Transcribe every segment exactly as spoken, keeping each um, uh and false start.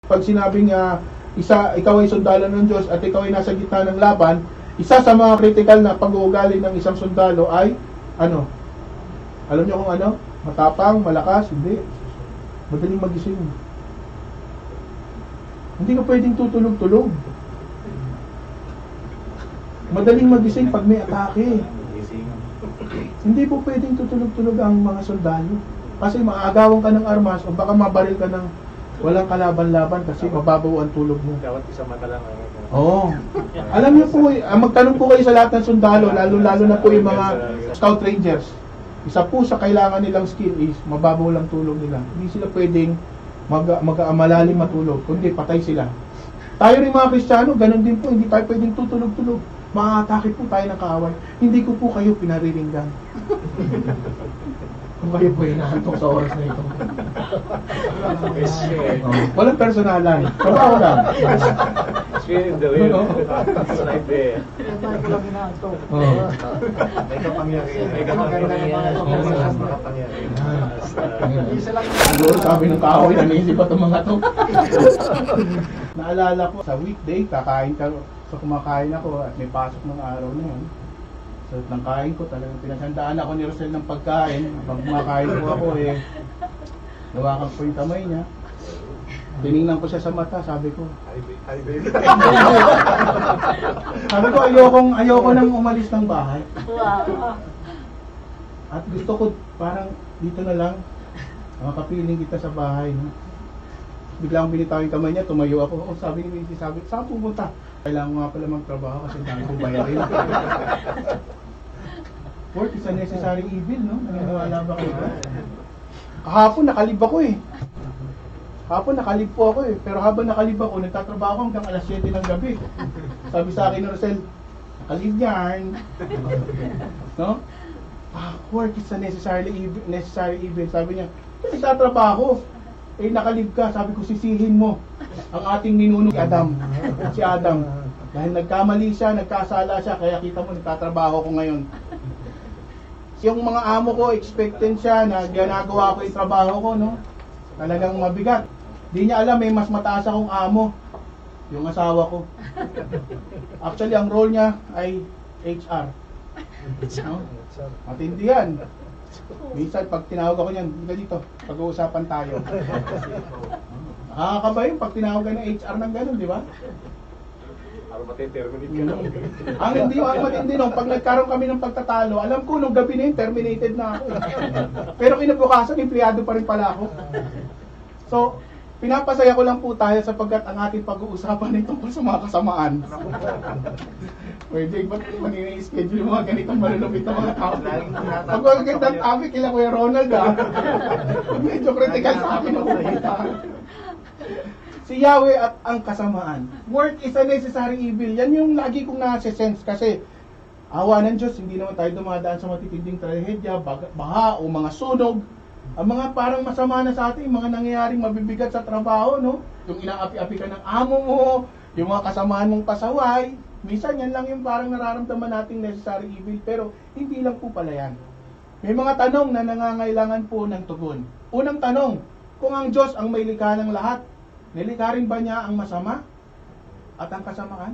Pag sinabing uh, isa, ikaw ay sundalo ng Diyos at ikaw ay nasa gitna ng laban, isa sa mga critical na pag-uugali ng isang sundalo ay, ano? Alam niyo kung ano? Matapang, malakas, hindi. Madaling magising. Hindi ka pwedeng tutulog-tulog. Madaling magising pag may atake. Hindi po pwedeng tutulog-tulog ang mga sundalo. Kasi maagawan ka ng armas o baka mabaril ka ng walang kalaban-laban kasi mababaw ang tulog mo. Dapat isang mata lang. Oo. Alam niyo po, magtanong po kayo sa lahat ng sundalo, lalo-lalo na po yung mga scout rangers. Isa po sa kailangan nilang skill is mababaw lang tulog nila. Hindi sila pwedeng mag, mag malalim matulog, kundi patay sila. Tayo rin mga Kristiyano, ganun din po, hindi tayo pwedeng tutulog-tulog. Maatake po tayo ng kaaway. Hindi ko po kayo pinariringgan. Kung kayo po inaantok sa oras na ito. Oh, walang personalan. Trabaho lang. Spin the wheel. It's like the... May kapangyarihan. May kapangyarihan. Siguro sabi ng kahoy, nanisip pa itong mga to. Naalala ko, sa weekday, kakain ka, so kumakain ako at may pasok ng araw na yun. So, nang kain ko, talagang pinasandaan ako ni Rosel ng pagkain. Pag kumakain ko ako, eh, nawakan ko yung kamay niya. Tinignan ko siya sa mata, sabi ko, Hi, baby. sabi ko, ayokong, ayoko nang umalis ng bahay. At gusto ko, parang dito na lang, makapiling kita sa bahay. No? Biglang binitaw yung kamay niya, tumayo ako. Oh, sabi ni Missy, sabi, saan pumunta? Kailangan ko nga pala magtrabaho kasi dahil ko bayarin. Work is a necessary evil, no? Naniniwala ba kayo? Kahapon nakalib ako eh. Kahapon nakalib po ako eh. Pero habang nakalib ako, nagtatrabaho hanggang alas siyete ng gabi. Sabi sa akin ni Rosel, nakalib yan. No? Ah, work is a necessary evil, necessary evil. Sabi niya, nagtatrabaho. Eh, nakalib ka. Sabi ko, sisihin mo ang ating ninuno Adam. Si Adam. Dahil nagkamali siya, nagkasala siya, kaya kita mo, nagtatrabaho ko ngayon. Yung mga amo ko, expectant siya na ginagawa ko yung trabaho ko, no? Talagang mabigat. Di niya alam, may mas mataas akong amo. Yung asawa ko. Actually, ang role niya ay H R. No? Matindi yan. Minsan, pag tinawag ako niyan, hindi dito, pag-uusapan tayo. Nakakaba yun, pag tinawag ka ng H R ng gano'n, di ba? Para matiterminate ka lang. Ang hindi ang matindi nung, pag nagkaroon kami ng pagtatalo, alam ko nung gabi na yun, terminated na ako. Pero kinabukasan, empleyado pa rin pala ako. So, pinapasaya ko lang po tayo sapagkat ang ating pag-uusapan ay tungkol sa mga kasamaan. Pwede, ba't manina i-schedule yung mga ganitong malulupit na mga tao? Pag magaganda ang topic, kila Kuya Ronald ah. Medyo critical sa akin ang pupunta. Si Yahweh at ang kasamaan. Work is a necessary evil. Yan yung lagi kong nasa-sense kasi awa ng Diyos, hindi naman tayo dumadaan sa matitinding trahedya, baha o mga sunog. Ang mga parang masama na sa atin, mga nangyayaring mabibigat sa trabaho, no? Yung inaapi-api ka ng amo mo, yung mga kasamaan mong pasaway. Minsan yan lang yung parang nararamdaman nating necessary evil, pero hindi lang po pala yan. May mga tanong na nangangailangan po ng tugon. Unang tanong, kung ang Diyos ang may likha ng lahat, nilikha rin ba niya ang masama at ang kasamaan?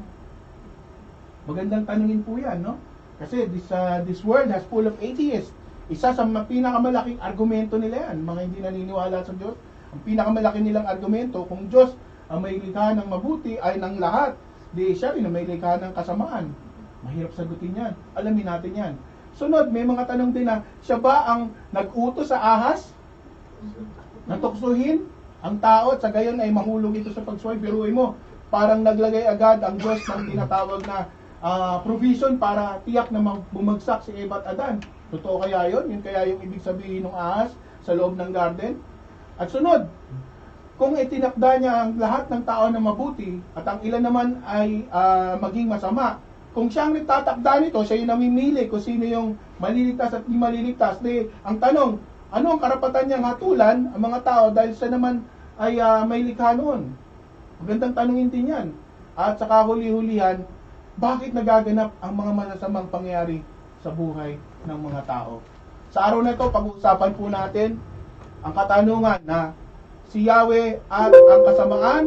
Magandang tanungin po yan, no? Kasi this, uh, this world has full of atheists. Isa sa pinakamalaking argumento nila yan, mga hindi naniniwala sa Diyos. Ang pinakamalaki nilang argumento, kung Diyos ang may likha ng mabuti ay ng lahat, di siya rin ang may likha ng kasamaan. Mahirap sagutin yan. Alamin natin yan. Sunod, may mga tanong din na, siya ba ang nag-utos sa ahas? Natuksuhin ang tao at sa gayon ay mahulog ito sa pagsuway. Biruin mo, parang naglagay agad ang Diyos ng tinatawag na uh, provision para tiyak na bumagsak si Eva at Adan. Totoo kaya yun? Yun kaya yung ibig sabihin ng ahas sa loob ng garden? At sunod, kung itinakda niya ang lahat ng tao na mabuti at ang ilan naman ay uh, maging masama, kung siya ang nagtatakda nito, siya yung namimili kung sino yung maliligtas at di maliligtas, di, ang tanong, ano ang karapatan niyang hatulan ang mga tao dahil siya naman ay uh, may likha noon? Magandang tanongin din yan. At saka huli-hulihan, bakit nagaganap ang mga masasamang pangyayari sa buhay ng mga tao? Sa araw na ito, pag-uusapan po natin ang katanungan na si Yahweh at ang kasamaan?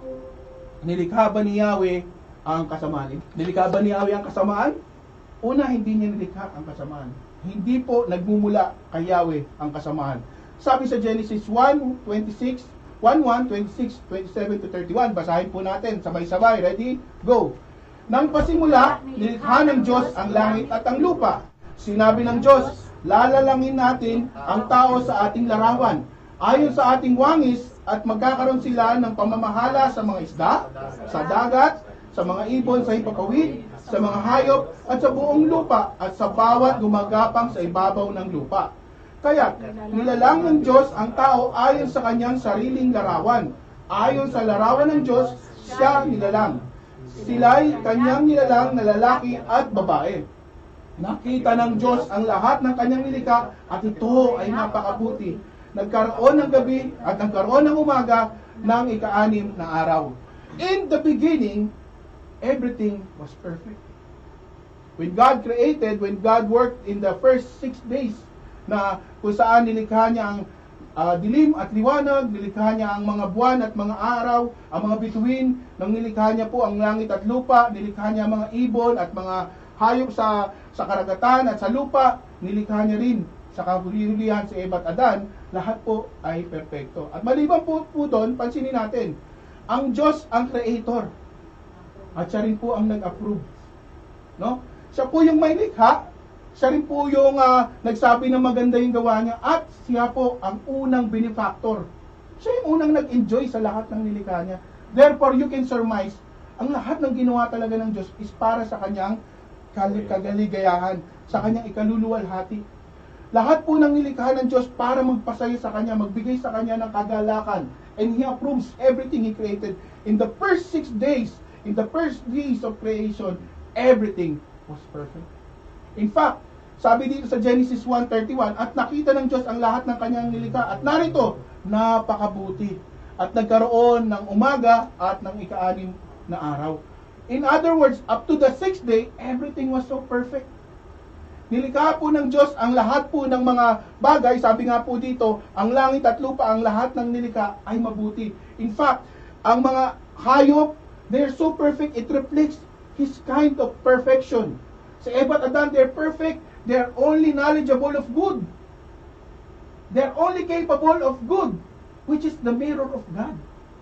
Nilikha ba ni Yahweh ang kasamaan? Nilikha ba ni Yahweh ang kasamaan? Una, hindi niya nilikha ang kasamaan. Hindi po nagmumula kay Yahweh ang kasamaan. Sabi sa Genesis one, twenty-six, one, one, twenty-six, twenty-seven to thirty-one, basahin po natin, sabay-sabay, ready, go. Nang pasimula, nilikha ng Diyos ang langit at ang lupa. Sinabi ng Diyos, lalalangin natin ang tao sa ating larawan, ayon sa ating wangis, at magkakaroon sila ng pamamahala sa mga isda, sa dagat, sa mga ibon sa hipapawid, sa mga hayop, at sa buong lupa, at sa bawat gumagapang sa ibabaw ng lupa. Kaya, nilalang ng Diyos ang tao ayon sa kanyang sariling larawan. Ayon sa larawan ng Diyos, siya nilalang. Sila'y kanyang nilalang na lalaki at babae. Nakita ng Diyos ang lahat ng kanyang nilikha, at ito ay napakabuti. Nagkaroon ng gabi at nagkaroon ng umaga ng ika-anim na araw. In the beginning, everything was perfect. When God created, when God worked in the first six days, na kung saan nilikha niya ang uh, dilim at liwanag, nilikha niya ang mga buwan at mga araw, ang mga bituin, nang nilikha niya po ang langit at lupa, nilikha niya ang mga ibon at mga hayop sa, sa karagatan at sa lupa, nilikha niya rin sa kahuli-hulihan si Eva at Adan, lahat po ay perpekto. At maliban po, po doon, pansinin natin, ang Diyos ang creator. At siya rin po ang nag-approve. No? Siya po yung may likha, siya rin po yung uh, nagsabi na maganda yung gawa niya, at siya po ang unang benefactor. Siya yung unang nag-enjoy sa lahat ng nilikha niya. Therefore, you can surmise, ang lahat ng ginawa talaga ng Diyos is para sa kanyang kagaligayahan, sa kanyang ikaluluwalhati. Lahat po ng nilikha ng Diyos para magpasaya sa Kanya, magbigay sa Kanya ng kagalakan. And He approves everything He created. In the first six days, in the first days of creation, everything was perfect. In fact, sabi dito sa Genesis one thirty-one, at nakita ng Diyos ang lahat ng Kanyang nilikha. At narito, napakabuti. At nagkaroon ng umaga at ng ika-anim na araw. In other words, up to the sixth day, everything was so perfect. Nilikha po ng Diyos ang lahat po ng mga bagay, sabi nga po dito, ang langit at lupa, ang lahat ng nilikha ay mabuti. In fact, ang mga hayop, they're so perfect, it reflects His kind of perfection. Si Eva at Adan, they're perfect, they're only knowledgeable of good. They're only capable of good, which is the mirror of God.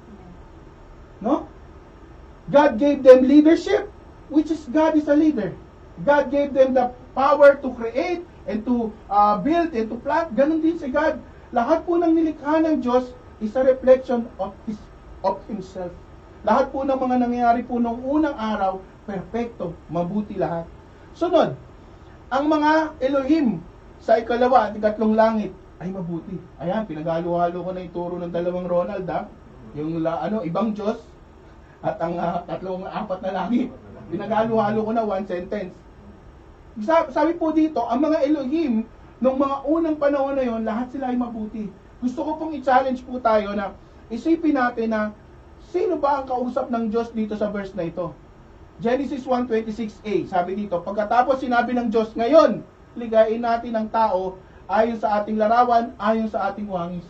No? God gave them leadership, which is God is a leader. God gave them the power to create and to uh, build and to plant. Ganon din si God. Lahat po ng nilikha ng Diyos is a reflection of His, of Himself. Lahat po ng mga nangyayari po noong unang araw, perfecto, mabuti lahat. Sunod, ang mga Elohim sa ikalawa at ikatlong langit ay mabuti. Ayan, pinagalo-halo ko na ituro ng dalawang Ronald, ha? Yung la, ano, ibang Diyos at ang uh, tatlong apat na langit. Pinagalo-halo ko na one sentence. Sabi po dito, ang mga Elohim, nung mga unang panahon na yon, lahat sila ay mabuti. Gusto ko pong i-challenge po tayo na isipin natin na sino ba ang kausap ng Diyos dito sa verse na ito? Genesis one twenty-six a, sabi dito, pagkatapos sinabi ng Diyos, ngayon, ligayin natin ang tao ayon sa ating larawan, ayon sa ating wangis.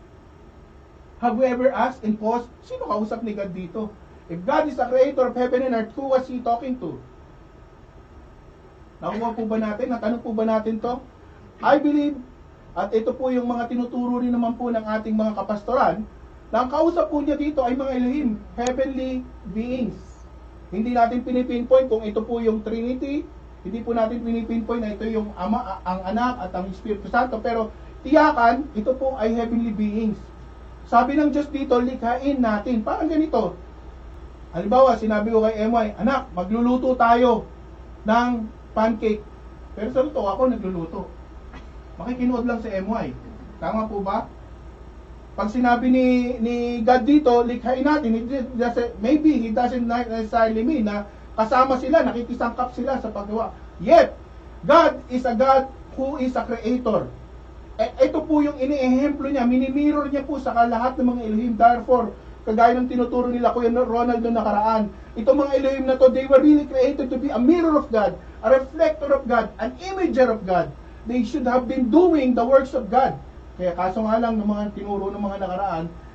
Have we ever asked and paused, sino kausap ni God dito? If God is the creator of heaven and earth, who was He talking to? Nakuha po ba natin? Natanong po ba natin to? I believe, at ito po yung mga tinuturo rin naman po ng ating mga kapastoran, na ang kausap po niya dito ay mga Elohim, heavenly beings. Hindi natin pinipinpoint kung ito po yung Trinity, hindi po natin pinipinpoint na ito yung Ama, ang Anak at ang Espiritu Santo, pero tiyakan, ito po ay heavenly beings. Sabi ng Diyos dito, likhain natin. Parang ganito. Halimbawa, sinabi ko kay M Y, anak, magluluto tayo ng pancake. Pero sa luto, ako nagluluto. Makikinood lang si M Y. Tama po ba? Pag sinabi ni, ni God dito, likhain natin, it doesn't, maybe He doesn't necessarily mean na kasama sila, nakikisangkap sila sa paggawa. Yet, God is a God who is a creator. E, ito po yung ini-ehemplo niya, minimirror niya po sa lahat ng mga Elohim. Therefore, kagaya ng tinuturo nila Kuya Ronald noong nakaraan, itong mga Elohim na to, they were really created to be a mirror of God, a reflector of God, an imager of God. They should have been doing the works of God. Kaya kaso nga lang ng mga tinuro ng mga nakaraan,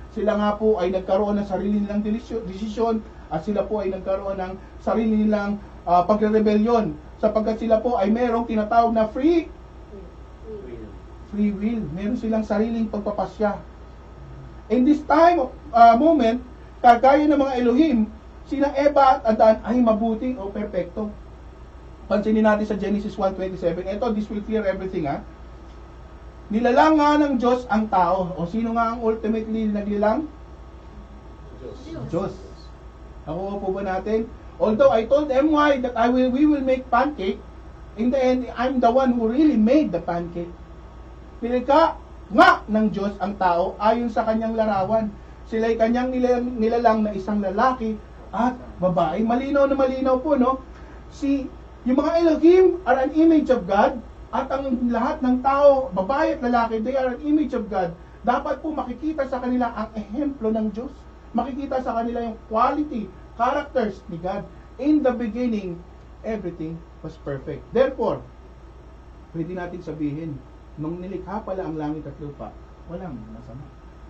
sila nga po ay nagkaroon ng sarili nilang desisyon at sila po ay nagkaroon ng sarili nilang uh, pagre-rebellion sapagkat sila po ay merong tinatawag na free free will. Meron silang sariling pagpapasya. In this time of uh, moment, kagaya ng mga Elohim, sina Eva at Adan ay mabuti o perpekto. Pansinin natin sa Genesis one twenty-seven. Ito, this will clear everything, ha. Nilalang nga ng Diyos ang tao. O sino nga ang ultimately naglilang? Diyos. Diyos. Nakuha po ba natin? Although I told M Y that I will, we will make pancake, in the end, I'm the one who really made the pancake. Nilikha nga ng Diyos ang tao ayon sa kanyang larawan. Sila'y kanyang nilalang, nilalang na isang lalaki at babae. Malinaw na malinaw po, no? Si, yung mga Elohim are an image of God at ang lahat ng tao, babae at lalaki, they are an image of God. Dapat po makikita sa kanila ang ehemplo ng Diyos. Makikita sa kanila yung quality, characters ni God. In the beginning, everything was perfect. Therefore, pwede natin sabihin, nung nilikha pala ang langit at lupa, walang masama.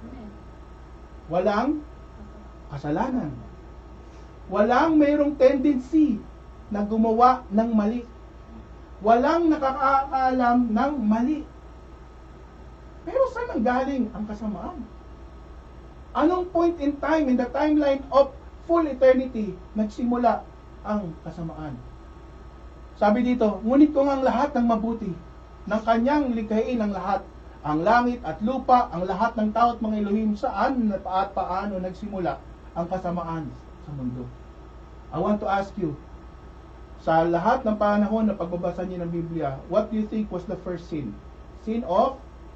Walang kasalanan. Walang mayroong tendency na gumawa ng mali. Walang nakakaalam ng mali. Pero saan ang galing ang kasamaan? Anong point in time, in the timeline of full eternity, nagsimula ang kasamaan? Sabi dito, ngunit kung ang lahat ng mabuti, ng kanyang likhain ang lahat, ang langit at lupa, ang lahat ng tao at mga Elohim, saan at paano nagsimula ang kasamaan sa mundo? I want to ask you, sa lahat ng panahon na pagbabasa niyo ng Biblia, what do you think was the first sin? Sin of?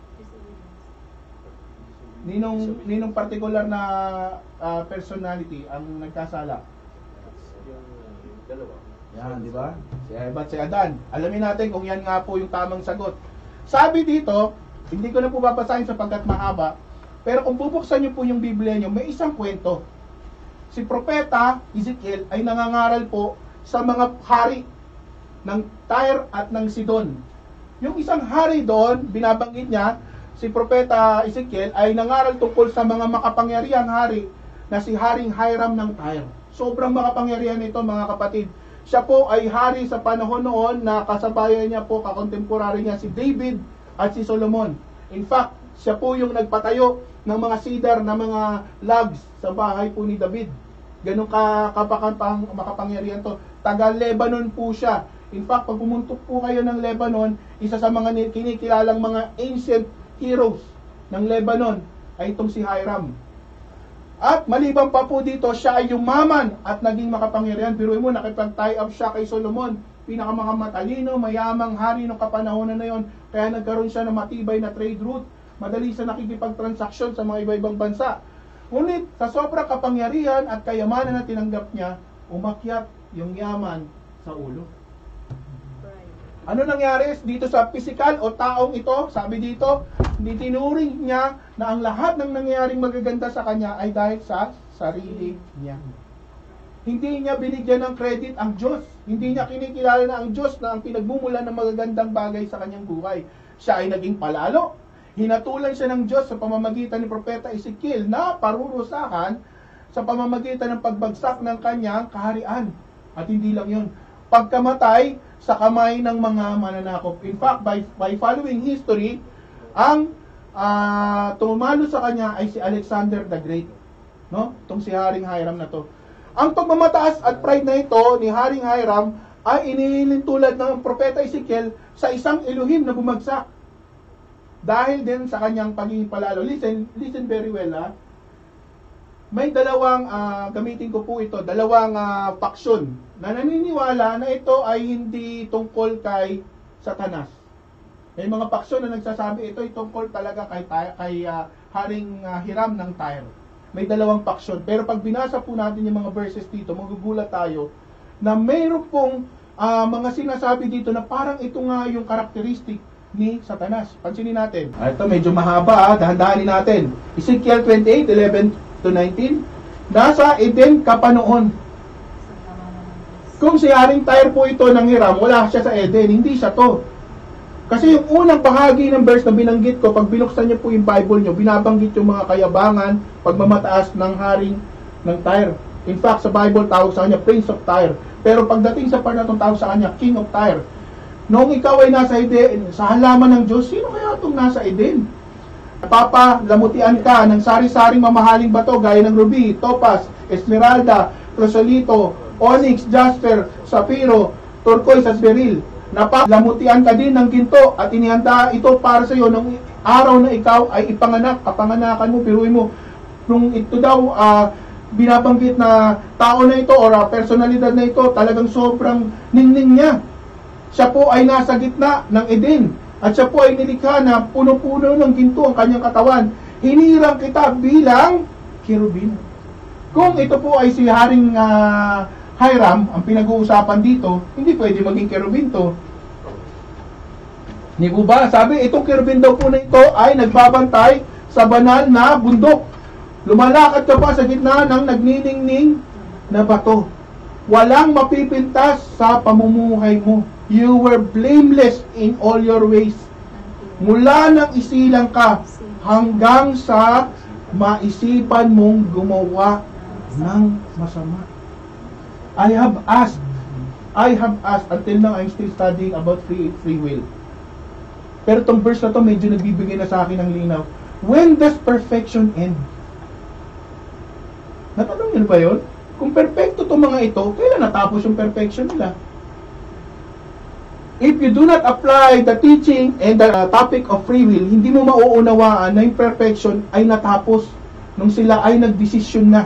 Ninong, ninong particular na uh, personality ang nagkasala? Yung dalawa. Yan, di ba? Si Eva at si Adan. Alamin natin kung yan nga po yung tamang sagot. Sabi dito, hindi ko na po babasahin sapagkat mahaba, pero kung bubuksan niyo po yung Biblia niyo, may isang kwento. Si Propeta Ezekiel ay nangangaral po sa mga hari ng Tyre at ng Sidon. Yung isang hari doon, binabanggit niya, si Propeta Ezekiel ay nangaral tungkol sa mga makapangyarihang hari na si Haring Hiram ng Tyre. Sobrang makapangyarihan nito, mga kapatid. Siya po ay hari sa panahon noon na kasabayan niya po, kakontemporary niya si David at si Solomon. In fact, siya po yung nagpatayo ng mga cedar na mga logs sa bahay po ni David. Ganun ka kapakapang makapangyarihan to. Taga Lebanon po siya. In fact, pag pumuntok po kayo ng Lebanon, isa sa mga kinikilalang mga ancient heroes ng Lebanon ay itong si Hiram. At maliban pa po dito, siya ay yumaman at naging makapangyarihan. Biruin mo, nakipag-tie up siya kay Solomon. Pinakamamatalino, mayamang hari ng kapanahonan na yon. Kaya nagkaroon siya ng matibay na trade route. Madali sa nakikipagtransaksyon sa mga iba-ibang bansa. Ngunit sa sobrang kapangyarihan at kayamanan na tinanggap niya, umakyat yung yaman sa ulo. Ano nangyari dito sa physical o taong ito? Sabi dito, ditinuring niya na ang lahat ng nangyayaring magaganda sa kanya ay dahil sa sarili niya. Hindi niya binigyan ng credit ang Diyos. Hindi niya kinikilala na ang Diyos na ang pinagmumulan ng magagandang bagay sa kanyang buhay. Siya ay naging palalo. Hinatulan siya ng Diyos sa pamamagitan ni Propeta Ezekiel na parurusahan sa pamamagitan ng pagbagsak ng kanyang kaharian. At hindi lang yun. Pagkamatay sa kamay ng mga mananakop. In fact, by, by following history, ang uh, tumalo sa kanya ay si Alexander the Great. No? Itong si Haring Hiram na to. Ang pagmamataas at pride na ito ni Haring Hiram ay inilintulad ng Propeta Ezekiel sa isang Elohim na bumagsak. Dahil din sa kanyang pagiging palalo. Listen, listen very well, ha? May dalawang, uh, gamitin ko po ito, dalawang uh, faksyon na naniniwala na ito ay hindi tungkol kay Satanas. May mga faksyon na nagsasabi ito ay tungkol talaga kay, kay uh, Haring uh, Hiram ng Tyre. May dalawang faksyon. Pero pag binasa po natin yung mga verses dito, magugulat tayo na mayroon pong uh, mga sinasabi dito na parang ito nga yung karakteristik ni Satanas. Pansinin natin. Ah, ito medyo mahaba, ah. Dahan-dahanin natin. Ezekiel twenty-eight, eleven to nineteen. Nasa Eden kapanoon. Kung si Haring Tyre po ito ng Hiram, wala siya sa Eden, hindi siya to. Kasi yung unang bahagi ng verse na binanggit ko, pag binuksan niyo po yung Bible niyo, binabanggit yung mga kayabangan, pagmamataas ng haring ng Tyre. In fact, sa Bible, tawag sa kanya Prince of Tyre. Pero pagdating sa part na itong tawag sa kanya, King of Tyre. Noong ikaw ay nasa Eden, sa halaman ng Diyos, sino kaya itong nasa Eden? Papalamutian ka ng sari-saring mamahaling bato, gaya ng ruby, topaz, esmeralda, chrysolito, onyx, jasper, sapphire, turquoise at beryl. Napalamutian ka din ng ginto at inihanda ito para sa iyo ng araw na ikaw ay ipanganak, kapanganakan mo, piruin mo. Nung ito daw, uh, binabanggit na tao na ito or uh, personalidad na ito, talagang sobrang ningning niya. Siya po ay nasa gitna ng Eden at siya po ay nilikha na puno-puno ng ginto ang kanyang katawan. Hinirang kita bilang kerubin. Kung ito po ay si Haring uh, Hiram, ang pinag-uusapan dito, hindi pwede maging kerubin to. Hindi po ba? Sabi, itong kerubin daw po na ito ay nagbabantay sa banal na bundok. Lumalakad ka pa sa gitna ng nagniningning na bato. Walang mapipintas sa pamumuhay mo. You were blameless in all your ways. Mula nang isilang ka hanggang sa maisipan mong gumawa ng masama. I have asked, I have asked, until now I'm still studying about free free will. Pero itong verse na to medyo nagbibigay na sa akin ng linaw. When does perfection end? Natanong niyo ba yun? Kung perfecto itong mga ito, kailan natapos yung perfection nila? If you do not apply the teaching and the topic of free will, hindi mo mauunawaan na yung perfection ay natapos nung sila ay nagdesisyon na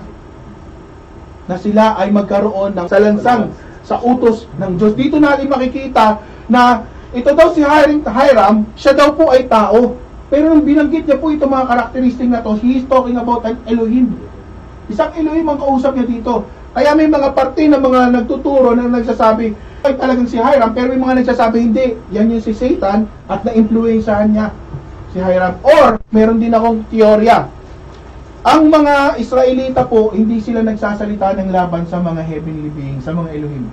na sila ay magkaroon ng salansang sa utos ng Diyos. Dito natin makikita na ito daw si Hiram, siya daw po ay tao. Pero nung binanggit niya po itong mga karakteristik na to, he is talking about an Elohim. Isang Elohim ang kausap niya dito. Kaya may mga parte ng mga nagtuturo na nagsasabi, ay talagang si Hiram, pero may mga nagsasabi, hindi, yan yung si Satan at na-influensyahan niya si Hiram. Or, meron din akong teorya. Ang mga Israelita po, hindi sila nagsasalita ng laban sa mga heavenly beings, sa mga Elohim.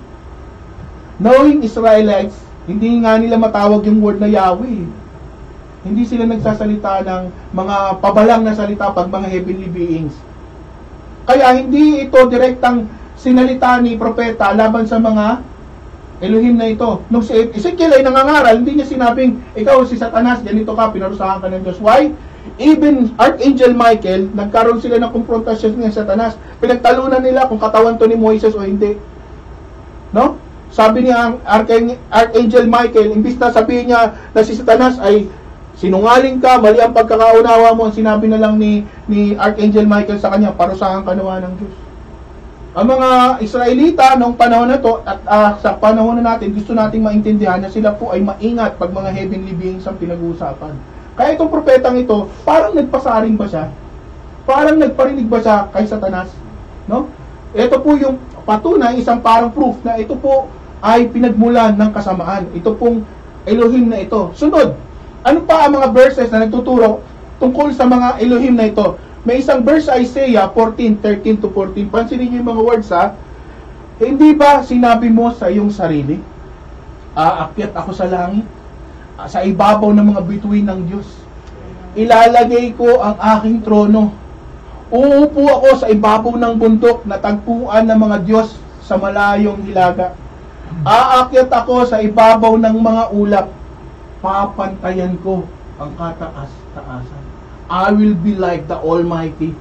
Knowing Israelites, hindi nga nila matawag yung word na Yahweh. Hindi sila nagsasalita ng mga pabalang na salita pag mga heavenly beings. Kaya hindi ito direktang sinalita ni propeta laban sa mga Elohim na ito. Nung si Ezekiel ay nangangaral, hindi niya sinabing, ikaw si Satanas, ganito ka, pinarusahan ka ng Diyos. Why? Even Archangel Michael, nagkaroon sila ng konfrontasyon ng Satanas. Pinagtalunan nila kung katawan to ni Moises o hindi. No? Sabi niya, Archangel Michael, imbis na sabihin niya na si Satanas ay sinungaling ka, mali ang pagkakaunawa mo, ang sinabi na lang ni, ni Archangel Michael sa kanya, parusahan ka nawa ng Diyos. Ang mga Israelita noong panahon na to at uh, sa panahon na natin, gusto nating maintindihan na sila po ay maingat pag mga heavenly beings ang pinag-uusapan. Kaya itong propetang ito, parang nagpasaring ba siya? Parang nagparinig ba siya kay Satanas? No? Ito po yung patunay, isang parang proof na ito po ay pinagmulan ng kasamaan. Ito pong Elohim na ito. Sunod, ano pa ang mga verses na nagtuturo tungkol sa mga Elohim na ito? May isang verse sa Isaiah fourteen, thirteen to fourteen. Pansinin niyo yung mga words ha. Hindi ba sinabi mo sa iyong sarili, aakyat ako sa langit, sa ibabaw ng mga bituin ng Diyos. Ilalagay ko ang aking trono. Uupo ako sa ibabaw ng bundok na tagpuan ng mga Diyos sa malayong hilaga. Aakyat ako sa ibabaw ng mga ulap. Papantayan ko ang kataas-taasan. I will be like the Almighty.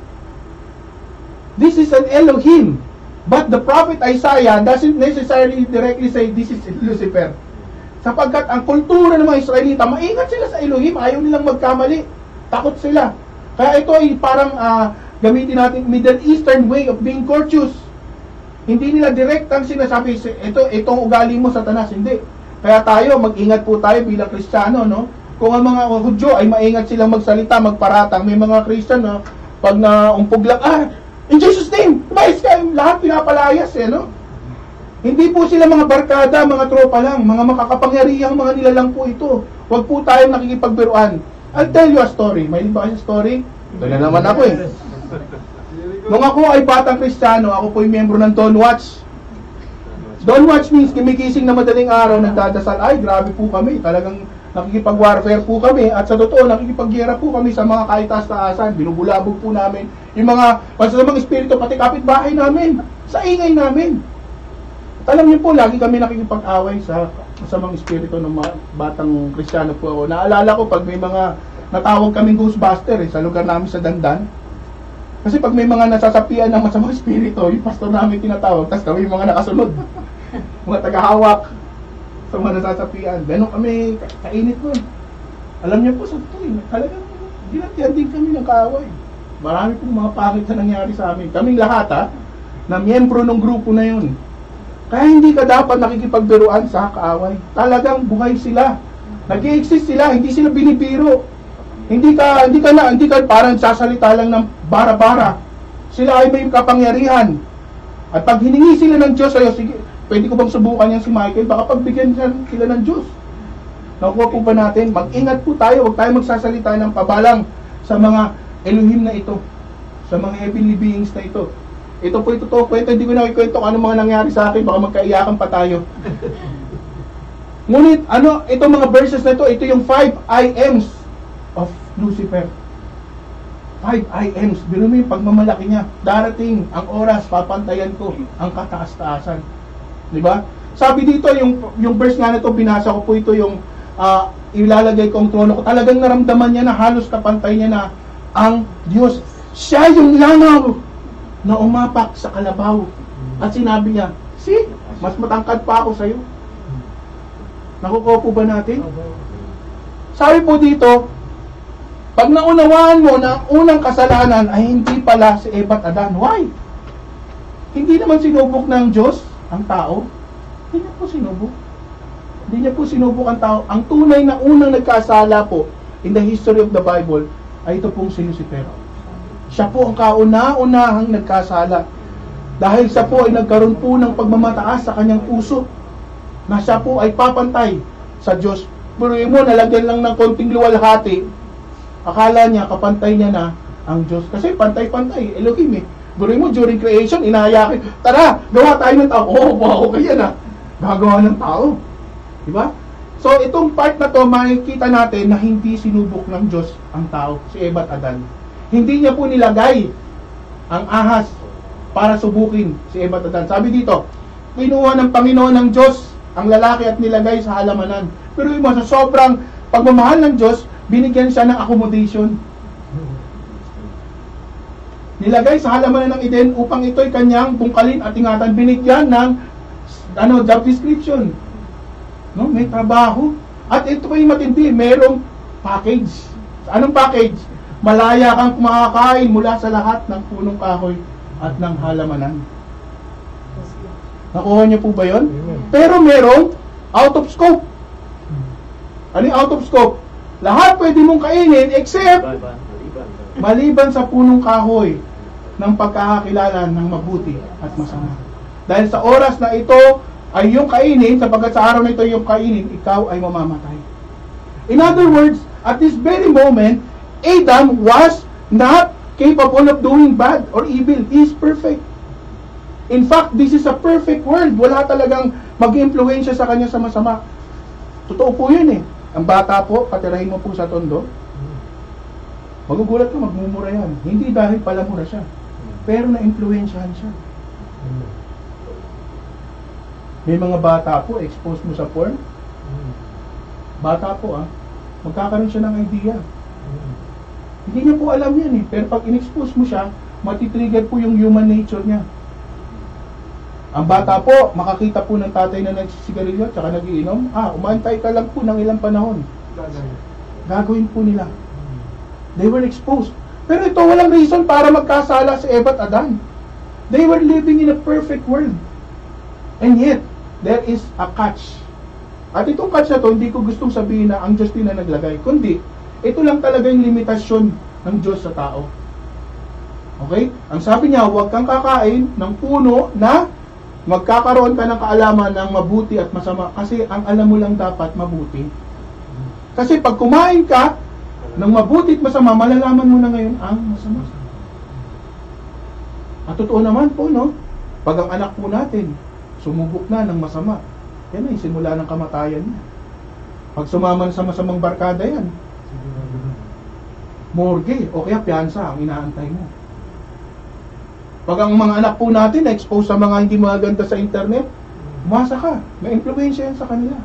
This is an Elohim. But the prophet Isaiah doesn't necessarily directly say this is Lucifer. Sapagkat ang kultura ng mga Israelita, maingat sila sa Elohim, ayaw nilang magkamali. Takot sila. Kaya ito ay parang uh, gamitin natin Middle Eastern way of being courteous. Hindi nila direktang sinasabi, ito, itong ugali mo, Satanas. Hindi. Kaya tayo, mag-ingat po tayo bilang Kristiyano, no? Kung ang mga Hudyo ay maingat silang magsalita, magparatang, may mga Christian na pag naumpog lang, ah, in Jesus' name, mais ka, lahat pinapalayas, eh, no? Hindi po sila mga barkada, mga tropa lang, mga makakapangyarihang mga nilalang po ito. Huwag po tayong nakikipagbiruan. I'll tell you a story. May ba kayo story? Ito na naman ako eh. Nung ako ay batang Kristiyano, ako po ay miyembro ng Dawn Watch. Dawn Watch means gumigising na madaling araw, nagdadasal. Ay, grabe po kami. Talagang nakikipag-warfare po kami at sa totoo, nakikipag-gera po kami sa mga kaitaas-taasan. Binubulabog po namin yung mga masasamang espiritu, pati kapitbahay namin, sa ingay namin. At alam niyo po, lagi kami nakikipag-away sa masamang espiritu ng mga batang Kristiyano po ako. Naalala ko pag may mga natawag kaming Ghostbuster eh, sa lugar namin sa Dandan. Kasi pag may mga nasasapian ng masamang espiritu, yung pastor namin tinatawag, tapos kami yung mga nakasunod. Mga tagahawak sa mga nasasapian. Ganon kami kainit nun. Alam niyo po sa tuwing, talagang dinatiyan din kami ng kaaway. Marami pong mga pangit na nangyari sa amin. Kaming lahat ha, na miyembro ng grupo na yun. Kaya hindi ka dapat nakikipagbiruan sa kaaway. Talagang buhay sila. Nag-i-exist sila, hindi sila binibiro. Hindi ka hindi ka na hindi ka parang sasalita lang ng bara-bara. Sila ay may kapangyarihan. At pag hiningi sila ng Diyos sa'yo, sige, pwede ko bang subukan yan si Michael? Baka pagbigyan sila ng Diyos. Nakuha po ba natin? Mag-ingat po tayo, huwag tayo magsasalita ng pabalang sa mga Elohim na ito, sa mga heavenly beings na ito. Ito po ito to, kwento, hindi ko nakikwento kung ano mga nangyari sa akin, baka magkaiyakan pa tayo. Ngunit, ano, itong mga verses na ito, ito yung five I Ms of Lucifer. Five I Ms. Biro mo yung pagmamalaki niya. Darating ang oras, papantayan ko ang kataas-taasan. Di ba? Sabi dito, yung, yung verse nga na ito, binasa ko po ito yung uh, ilalagay ko ang trono ko. Talagang naramdaman niya na halos kapantay niya na ang Diyos. Siya yung langaw na umapak sa kalabaw. At sinabi niya, see, mas matangkad pa ako sa'yo. Nakukuha po ba natin? Sabi po dito, pag naunawaan mo na ang unang kasalanan ay hindi pala si Eva at Adan. Why? Hindi naman sinubok ng Diyos ang tao. Hindi niya po sinubok. Hindi niya po sinubok ang tao. Ang tunay na unang nagkasala po in the history of the Bible ay ito pong si Lucifer. Siya po ang kauna-unahang nagkasala. Dahil siya po ay nagkaroon po ng pagmamataas sa kanyang puso na siya po ay papantay sa Diyos. Pero mo, nalagyan lang ng konting luwalhati. Akala niya, kapantay niya na ang Diyos. Kasi pantay-pantay, Elohim eh. Pero mo, during creation, inahayakin, tara, gawa tayo ng tao. Oo, oh, ako kaya na. Gagawa ng tao. Diba? So, itong part na to, makikita natin na hindi sinubok ng Diyos ang tao, si Eva at Adan. Hindi niya po nilagay ang ahas para subukin si Eva at Adan. Sabi dito, kinuha ng Panginoon ng Diyos ang lalaki at nilagay sa halamanan. Pero yung sa sobrang pagmamahal ng Diyos, binigyan siya ng accommodation. Nilagay sa halamanan ng Eden upang ito'y kanyang bungkalin at ingatan. Binigyan ng ano, job description. No? May trabaho. At ito pa yung matindi, merong package. Anong package? Malaya kang makakain mula sa lahat ng punong kahoy at ng halamanan. Nakuha niyo po ba yun? Pero merong out of scope. Ano yung out of scope? Lahat pwede mong kainin except maliban sa punong kahoy ng pagkakakilala ng mabuti at masama. Dahil sa oras na ito ay yung kainin, sapagkat sa araw na ito yung kainin, ikaw ay mamamatay. In other words, at this very moment, Adam was not capable of doing bad or evil. He is perfect. In fact, this is a perfect world. Wala talagang mag-influensya sa kanya sa masama. Totoo po yun eh. Ang bata po, patirahin mo po sa tondo, magugulat ka, magmumura yan. Hindi dahil pala mura siya, pero na-influensyahan siya. May mga bata po, expose mo sa porn. Bata po ah, magkakaroon siya ng idea. Hindi niya po alam yan eh, pero pag in-expose mo siya, matitrigger po yung human nature niya. Ang bata po, makakita po ng tatay na nagsisigarilyo at saka nagiinom, ah, umantay ka lang po ng ilang panahon. Gagawin po nila. They were exposed. Pero ito, walang reason para magkasala si Eva at Adan. They were living in a perfect world. And yet, there is a catch. At itong catch na to, hindi ko gustong sabihin na ang Diyos din na naglagay. Kundi, ito lang talaga yung limitasyon ng Diyos sa tao. Okay? Ang sabi niya, huwag kang kakain ng puno na magkakaroon ka ng kaalaman ng mabuti at masama. Kasi ang alam mo lang dapat mabuti. Kasi pag kumain ka ng mabuti at masama, malalaman mo na ngayon ang masama. At totoo naman po, no? Pag ang anak po natin sumubok na ng masama, yan ay simula ng kamatayan niya. Pag sumama sa masamang barkada yan, morgue o kaya piyansa ang inaantay mo. Pag ang mga anak po natin na-expose sa mga hindi maganda sa internet, umasa ka, may influensya yan sa kanila.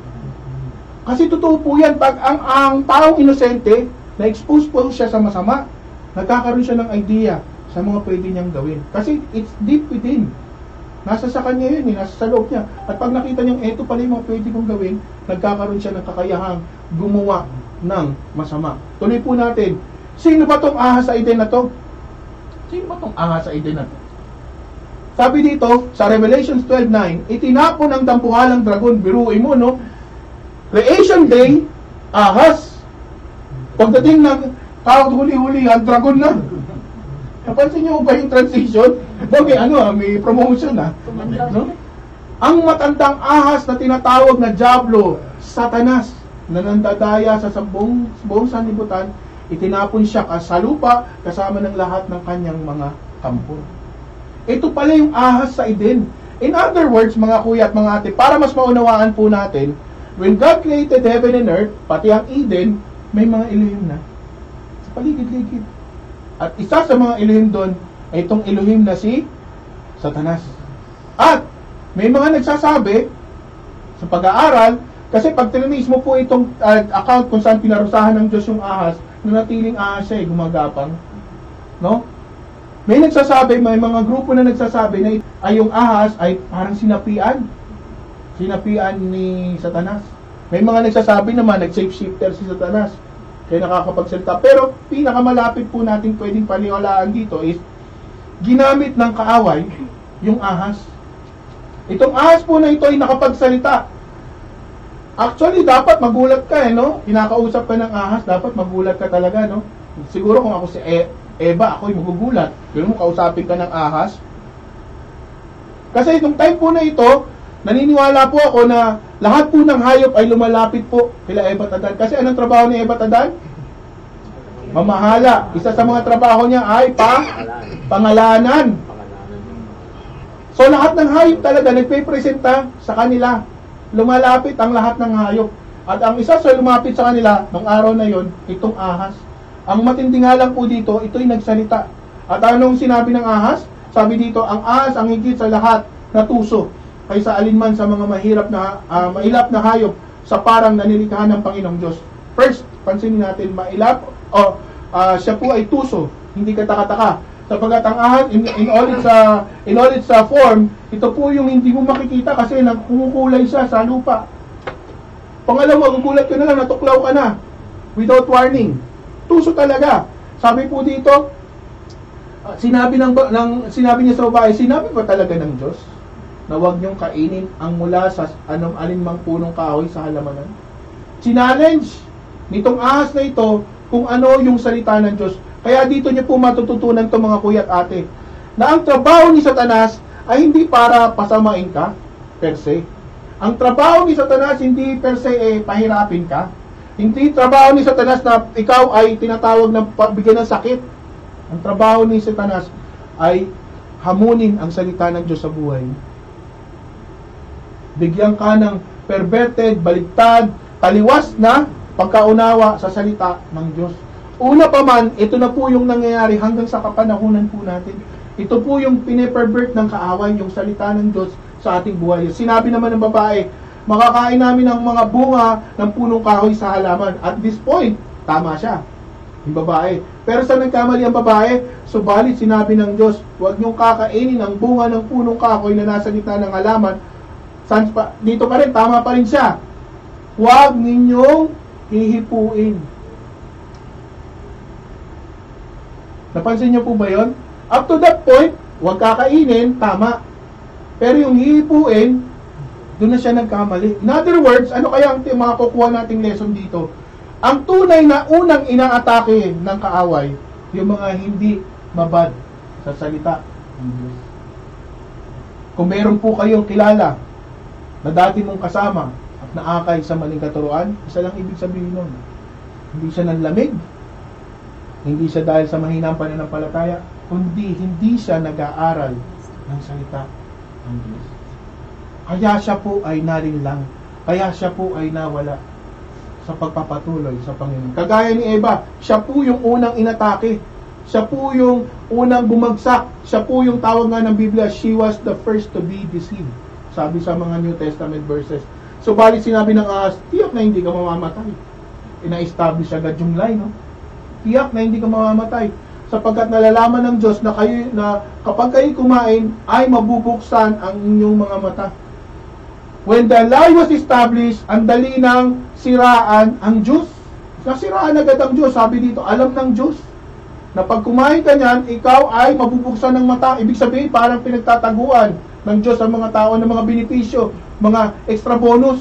Kasi totoo po yan, pag ang, ang taong inosente, na-expose po siya sa masama, nagkakaroon siya ng idea sa mga pwede niyang gawin. Kasi it's deep within. Nasa sa kanya yun, eh, nasa sa loob niya. At pag nakita niyang eto pala yung mga pwede kong gawin, nagkakaroon siya ng kakayahang gumawa ng masama. Tuloy po natin, sino ba tong ahas sa Eden na to? Sino ba tong ahas sa Eden na to? Sabi dito, sa Revelations twelve nine, itinapon ng dampuhalang dragon, biruin mo, no? Creation Day, ahas. Pagdating ng tawag huli-huli, ang dragon na. Napansin niyo ba yung transition? Bakit ano, may promotion na. No? Ang matandang ahas na tinatawag na Diablo, Satanas, na nandadaya sa buong, buong sanlibutan, itinapon siya sa lupa kasama ng lahat ng kanyang mga kampo. Ito pala yung ahas sa Eden. In other words, mga kuya at mga ate, para mas maunawaan po natin, when God created heaven and earth, pati ang Eden, may mga Elohim na sa paligid-ligid. At isa sa mga Elohim doon ay itong Elohim na si Satanas. At may mga nagsasabi sa pag-aaral, kasi pag tinanis mo po itong uh, account kung saan pinarusahan ng Diyos yung ahas, nanatiling ahas siya, eh, gumagapang. No? May nagsasabi, may mga grupo na nagsasabi na ay yung ahas ay parang sinapian. Sinapian ni Satanas. May mga nagsasabi naman, nag-shapeshifter si Satanas. Kaya nakakapagsalita. Pero pinakamalapit po natin pwedeng paniwalaan dito is ginamit ng kaaway yung ahas. Itong ahas po na ito ay nakapagsalita. Actually, dapat magulat ka eh, no? Kinakausap ka ng ahas, dapat magulat ka talaga, no? Siguro kung ako si e Eva, ako'y magugulat. Pero mo kausapin ka ng ahas. Kasi itong time po na ito, naniniwala po ako na lahat po ng hayop ay lumalapit po kila Eva at Adan. Kasi anong trabaho ni Eva at Adan? Mamahala. Isa sa mga trabaho niya ay pa pangalanan. So lahat ng hayop talaga nagpe-presenta sa kanila. Lumalapit ang lahat ng hayop. At ang isa sa lumapit sa kanila nung araw na yon, itong ahas. Ang matindi nga lang po dito, ito'y nagsalita. At anong sinabi ng ahas? Sabi dito, ang ahas ang higit sa lahat na tuso kaysa alinman sa mga mahirap na uh, mailap na hayop sa parang nanilikhahan ng Panginoong Diyos. First, pansinin natin, mailap o uh, siya po ay tuso, hindi kataka-taka. Sapagkat ang ahas in, in all its uh, in all its uh, form, ito po yung hindi mo makikita kasi nagkukulay siya sa lupa. Pangalawa, gugulat ka na lang, natuklaw ka na without warning. Tuso talaga. Sabi po dito, uh, sinabi ng, ng sinabi niya sa babae, sinabi ba talaga ng Diyos na huwag niyong kainin ang mula sa anong alinmang punong kahoy sa halamanan? Challenge nitong ahas na ito kung ano yung salita ng Diyos. Kaya dito niyo po matututunan itong mga kuya at ate na ang trabaho ni Satanas ay hindi para pasamain ka per se. Ang trabaho ni Satanas hindi per se eh, pahirapin ka. Hindi trabaho ni Satanas na ikaw ay tinatawag na bigyan ng sakit. Ang trabaho ni Satanas ay hamunin ang salita ng Diyos sa buhay. Bigyan ka ng perverted, baligtad, taliwas na pagkaunawa sa salita ng Diyos. Una pa man, ito na po yung nangyayari hanggang sa kapanahunan po natin. Ito po yung pinipervert ng kaaway, yung salita ng Diyos sa ating buhay. Sinabi naman ng babae, makakain namin ng mga bunga ng punong kahoy sa halaman. At this point, tama siya, yung babae. Pero sa nagkamali ang babae, subalit sinabi ng Diyos, huwag niyong kakainin ang bunga ng punong kahoy na nasa gitna ng halaman. Dito pa rin, tama pa rin siya. Huwag ninyong hihipuin. Napansin niyo po ba yon? Up to that point, huwag kakainin, tama. Pero yung hihipuin, doon na siya nagkamali. In other words, ano kaya ang mga kukuha nating lesson dito? Ang tunay na unang inaatake ng kaaway, yung mga hindi mabad sa salita ng Diyos. Kung meron po kayong kilala na dati mong kasama at naakay sa maling katuruan, isa lang ibig sabihin nun. Hindi siya nanlamig, hindi siya dahil sa mahinang pananampalataya, kundi hindi siya nag-aaral ng salita ng Diyos. Kaya siya po ay nalinlang. Kaya siya po ay nawala. sa pagpapatuloy sa Panginoon. Kagaya ni Eva, siya po yung unang inatake. Siya po yung unang bumagsak. Siya po yung tawag nga ng Biblia, she was the first to be deceived. Sabi sa mga New Testament verses. So, bali sinabi ng ahas, tiyak na hindi ka mamamatay. Ina-establish agad yung line, no? Tiyak na hindi ka mamamatay. Sapagkat nalalaman ng Diyos na kayo na kapag kayo kumain ay mabubuksan ang inyong mga mata. When the lie was established, ang dali ng siraan ang Diyos. Nasiraan agad ang Diyos. Sabi dito, alam ng Diyos na pag kumain ka niyan, ikaw ay mabubuksan ng mata. Ibig sabihin, parang pinagtataguan ng Diyos ang mga tao ng mga benepisyo, mga extra bonus.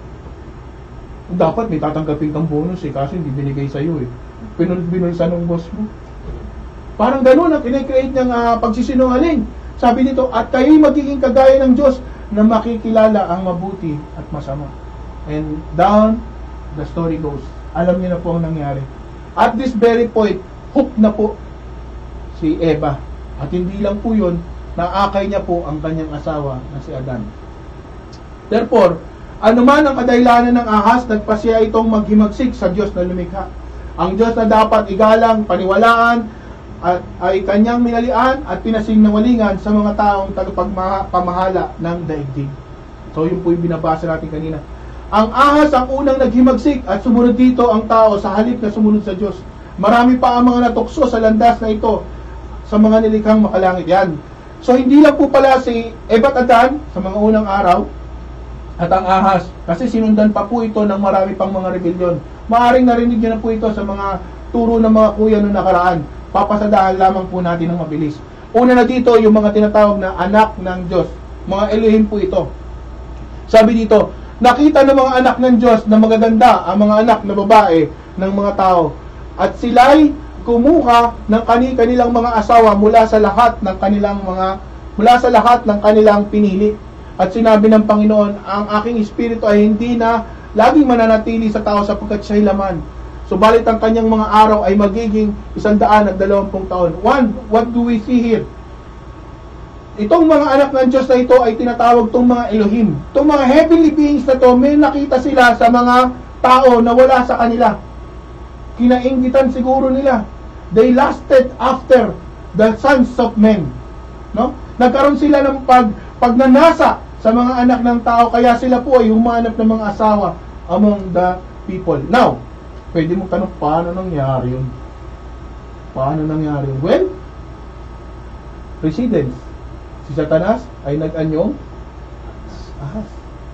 Dapat may tatanggapin kang bonus eh, kasi hindi binigay sa'yo eh. Binulsa ng boss mo. Parang ganun ang kinecreate niyang uh, pagsisinungaling. Sabi dito, at kayo'y magiging kagaya ng Diyos na makikilala ang mabuti at masama. And down the story goes. Alam niyo na po ang nangyari. At this very point, hook na po si Eva. At hindi lang po yun, naakay niya po ang kanyang asawa na si Adan. Therefore, anuman ang kadahilanan ng ahas, nagpasya itong maghimagsik sa Diyos na lumikha. Ang Diyos na dapat igalang, paniwalaan, at ay kanyang minalian at pinasinungalingan sa mga taong tagapagpamahala ng daigdig. So yun po yung binabasa natin kanina. Ang ahas ang unang naghimagsik at sumunod dito ang tao sa halip na sumunod sa Diyos. Marami pa ang mga natukso sa landas na ito sa mga nilikhang makalangit. Yan. So hindi lang po pala si Eva at Adan sa mga unang araw at ang ahas, kasi sinundan pa po ito ng marami pang mga rebelyon. Maaring narinig nyo na po ito sa mga turo ng mga kuya noong nakaraan. Papasadahan lamang po natin ng mabilis. Una na dito, yung mga tinatawag na anak ng Diyos. Mga Elohim po ito. Sabi dito, nakita ng mga anak ng Diyos na magaganda ang mga anak na babae ng mga tao. At sila'y kumuha ng kani-kanilang mga asawa mula sa lahat ng kanilang mga mula sa lahat ng kanilang pinili. At sinabi ng Panginoon, ang aking espiritu ay hindi na laging mananatili sa tao sapagkat siya'y laman. Subalit ang kanyang mga araw ay magiging isandaan at dalawampung taon. One, what do we see here? Itong mga anak ng Diyos na ito ay tinatawag itong mga Elohim. Itong mga heavenly beings na ito, may nakita sila sa mga tao na wala sa kanila. Kinainggitan siguro nila. They lasted after the sons of men. No? Nagkaroon sila ng pag, pagnanasa sa mga anak ng tao, kaya sila po ay humanap ng mga asawa among the people. Now, pwede mo tanong, paano nangyari yun? Paano nangyari yun? Well, precedence. Si Satanas ay nag-anyong ahas.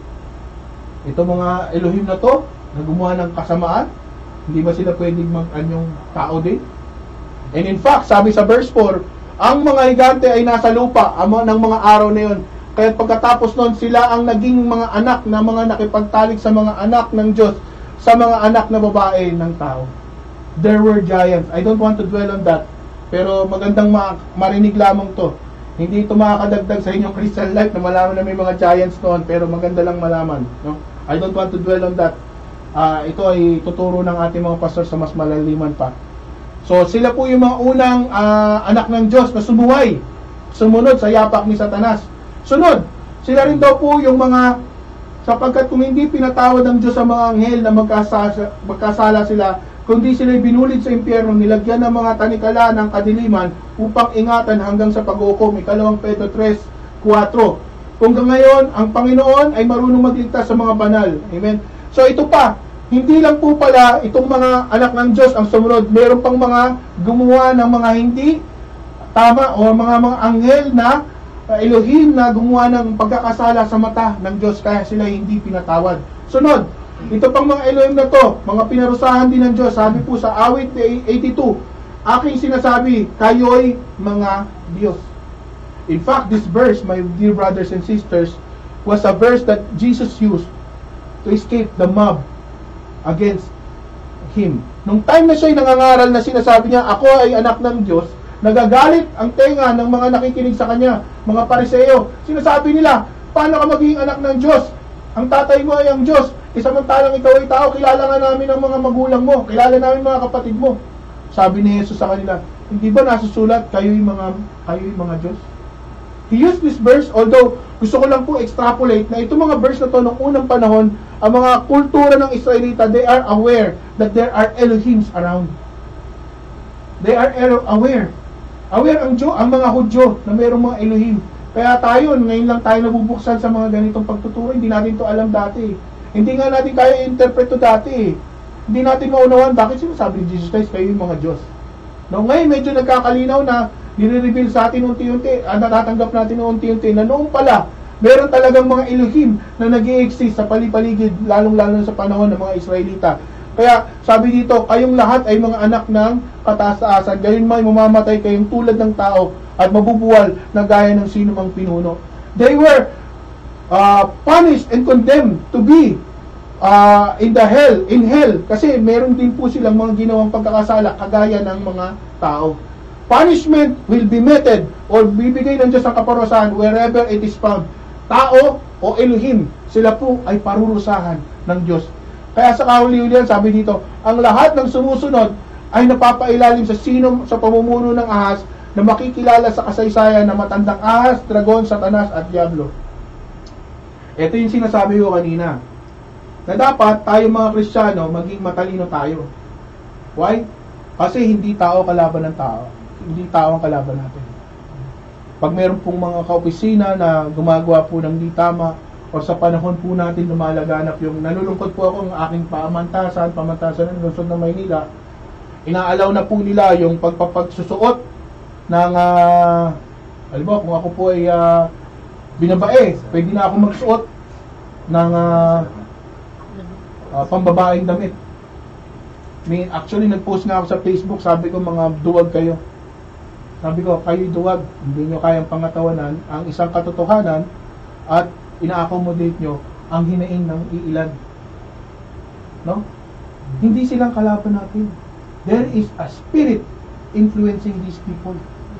Ito mga Elohim na to, na gumawa ng kasamaan, hindi ba sila pwedeng mag-anyong tao din? And in fact, sabi sa verse four, ang mga higante ay nasa lupa amo ng mga araw na yun. Kaya pagkatapos nun, sila ang naging mga anak na mga nakipagtalik sa mga anak ng Diyos, sa mga anak na babae ng tao. There were giants. I don't want to dwell on that. Pero magandang ma- marinig lamang to. Hindi ito makakadagdag sa inyong Christian life na malaman na may mga giants noon, pero maganda lang malaman. No? I don't want to dwell on that. Uh, ito ay tuturo ng ating mga pastor sa mas malaliman pa. So sila po yung mga unang uh, anak ng Diyos na sumuway, sumunod sa yapak ni Satanas. Sunod, sila rin daw po yung mga, sapagkat kung hindi pinatawad ng Diyos sa mga anghel na magkasala, magkasala sila, kundi sila'y binulid sa impyerno, nilagyan ng mga tanikala ng kadiliman upang ingatan hanggang sa pag-uukom. Ikalawang Pedro three four. Kung ngayon, ang Panginoon ay marunong magligtas sa mga banal. Amen? So ito pa, hindi lang po pala itong mga anak ng Diyos ang sumunod. Meron pang mga gumawa ng mga hindi tama o mga mga anghel na uh, Elohim na gumawa ng pagkakasala sa mata ng Diyos, kaya sila hindi pinatawad. Sunod, ito pang mga Elohim na to, mga pinarusahan din ng Diyos. Sabi po sa awit eighty-two, aking sinasabi, kayo'y mga Diyos. In fact, this verse, my dear brothers and sisters, was a verse that Jesus used to escape the mob against Him. Nung time na siya'y nangangaral na sinasabi niya, ako ay anak ng Diyos, nagagalit ang tenga ng mga nakikinig sa Kanya, mga Pariseo. Sinasabi nila, paano ka magiging anak ng Diyos? Ang tatay mo ay ang Diyos. Isamantalang ikaw ay tao, kilala nga namin ang mga magulang mo, kilala namin mga kapatid mo. Sabi ni Jesus sa kanila, hindi ba nasusulat, kayo'y mga, kayo'y mga Diyos? he used this verse, although gusto ko lang po extrapolate na itong mga verse na to noong unang panahon, ang mga kultura ng Israelita, they are aware that there are Elohims around. They are aware. Aware ang Diyo, ang mga Hudyo na mayroong mga Elohim. Kaya tayo, ngayon lang tayo nabubuksan sa mga ganitong pagtuturo, hindi natin to alam dati. Hindi nga natin kaya i-interpret to dati. Hindi natin maunawaan bakit sinasabi ni Jesus Christ, kayo yung mga Diyos. No, ngayon medyo nagkakalinaw na nire-reveal sa atin unti-unti, ah, natatanggap natin unti-unti na noong pala, meron talagang mga Elohim na nag-i-exist sa palipaligid, lalong-lalo sa panahon ng mga Israelita. Kaya sabi dito, kayong lahat ay mga anak ng kataas-taasan, gayon may mamamatay kayong tulad ng tao at mabubuwal na gaya ng sino mang pinuno. They were uh, punished and condemned to be uh, in the hell, in hell, kasi meron din po silang mga ginawang pagkakasala kagaya ng mga tao. Punishment will be meted or bibigay ng Diyos ang kaparusahan wherever it is found. Tao o Elohim, sila po ay parurusahan ng Diyos. Kaya sa kahuli-hulihan, sabi dito, ang lahat ng sumusunod ay napapailalim sa sino sa pamumuno ng ahas na makikilala sa kasaysayan na matandang ahas, dragon, satanas at diablo. Ito yung sinasabi ko kanina, na dapat tayo mga Kristiyano maging matalino tayo. Why? Kasi hindi tao kalaban ng tao. Hindi tao ang kalaban natin. Pag meron pong mga kaopisina na gumagawa po ng di tama, o sa panahon po natin lumalaganap yung nalulungkot po ako ng aking pamantasan, pamantasan ng lungsod ng Maynila, inaalaw na po nila yung pagpapagsusuot ng, uh, alam mo, kung ako po ay uh, binabae, pwede na ako magsuot ng uh, uh, pambabaeng damit. May, actually, nag-post nga ako sa Facebook, sabi ko, mga duwag kayo. Sabi ko, kayo duwag, hindi nyo kayang pangatawanan ang isang katotohanan at ina-accommodate nyo ang hinaing ng iilan. No? Hindi silang kalaban natin. There is a spirit influencing these people.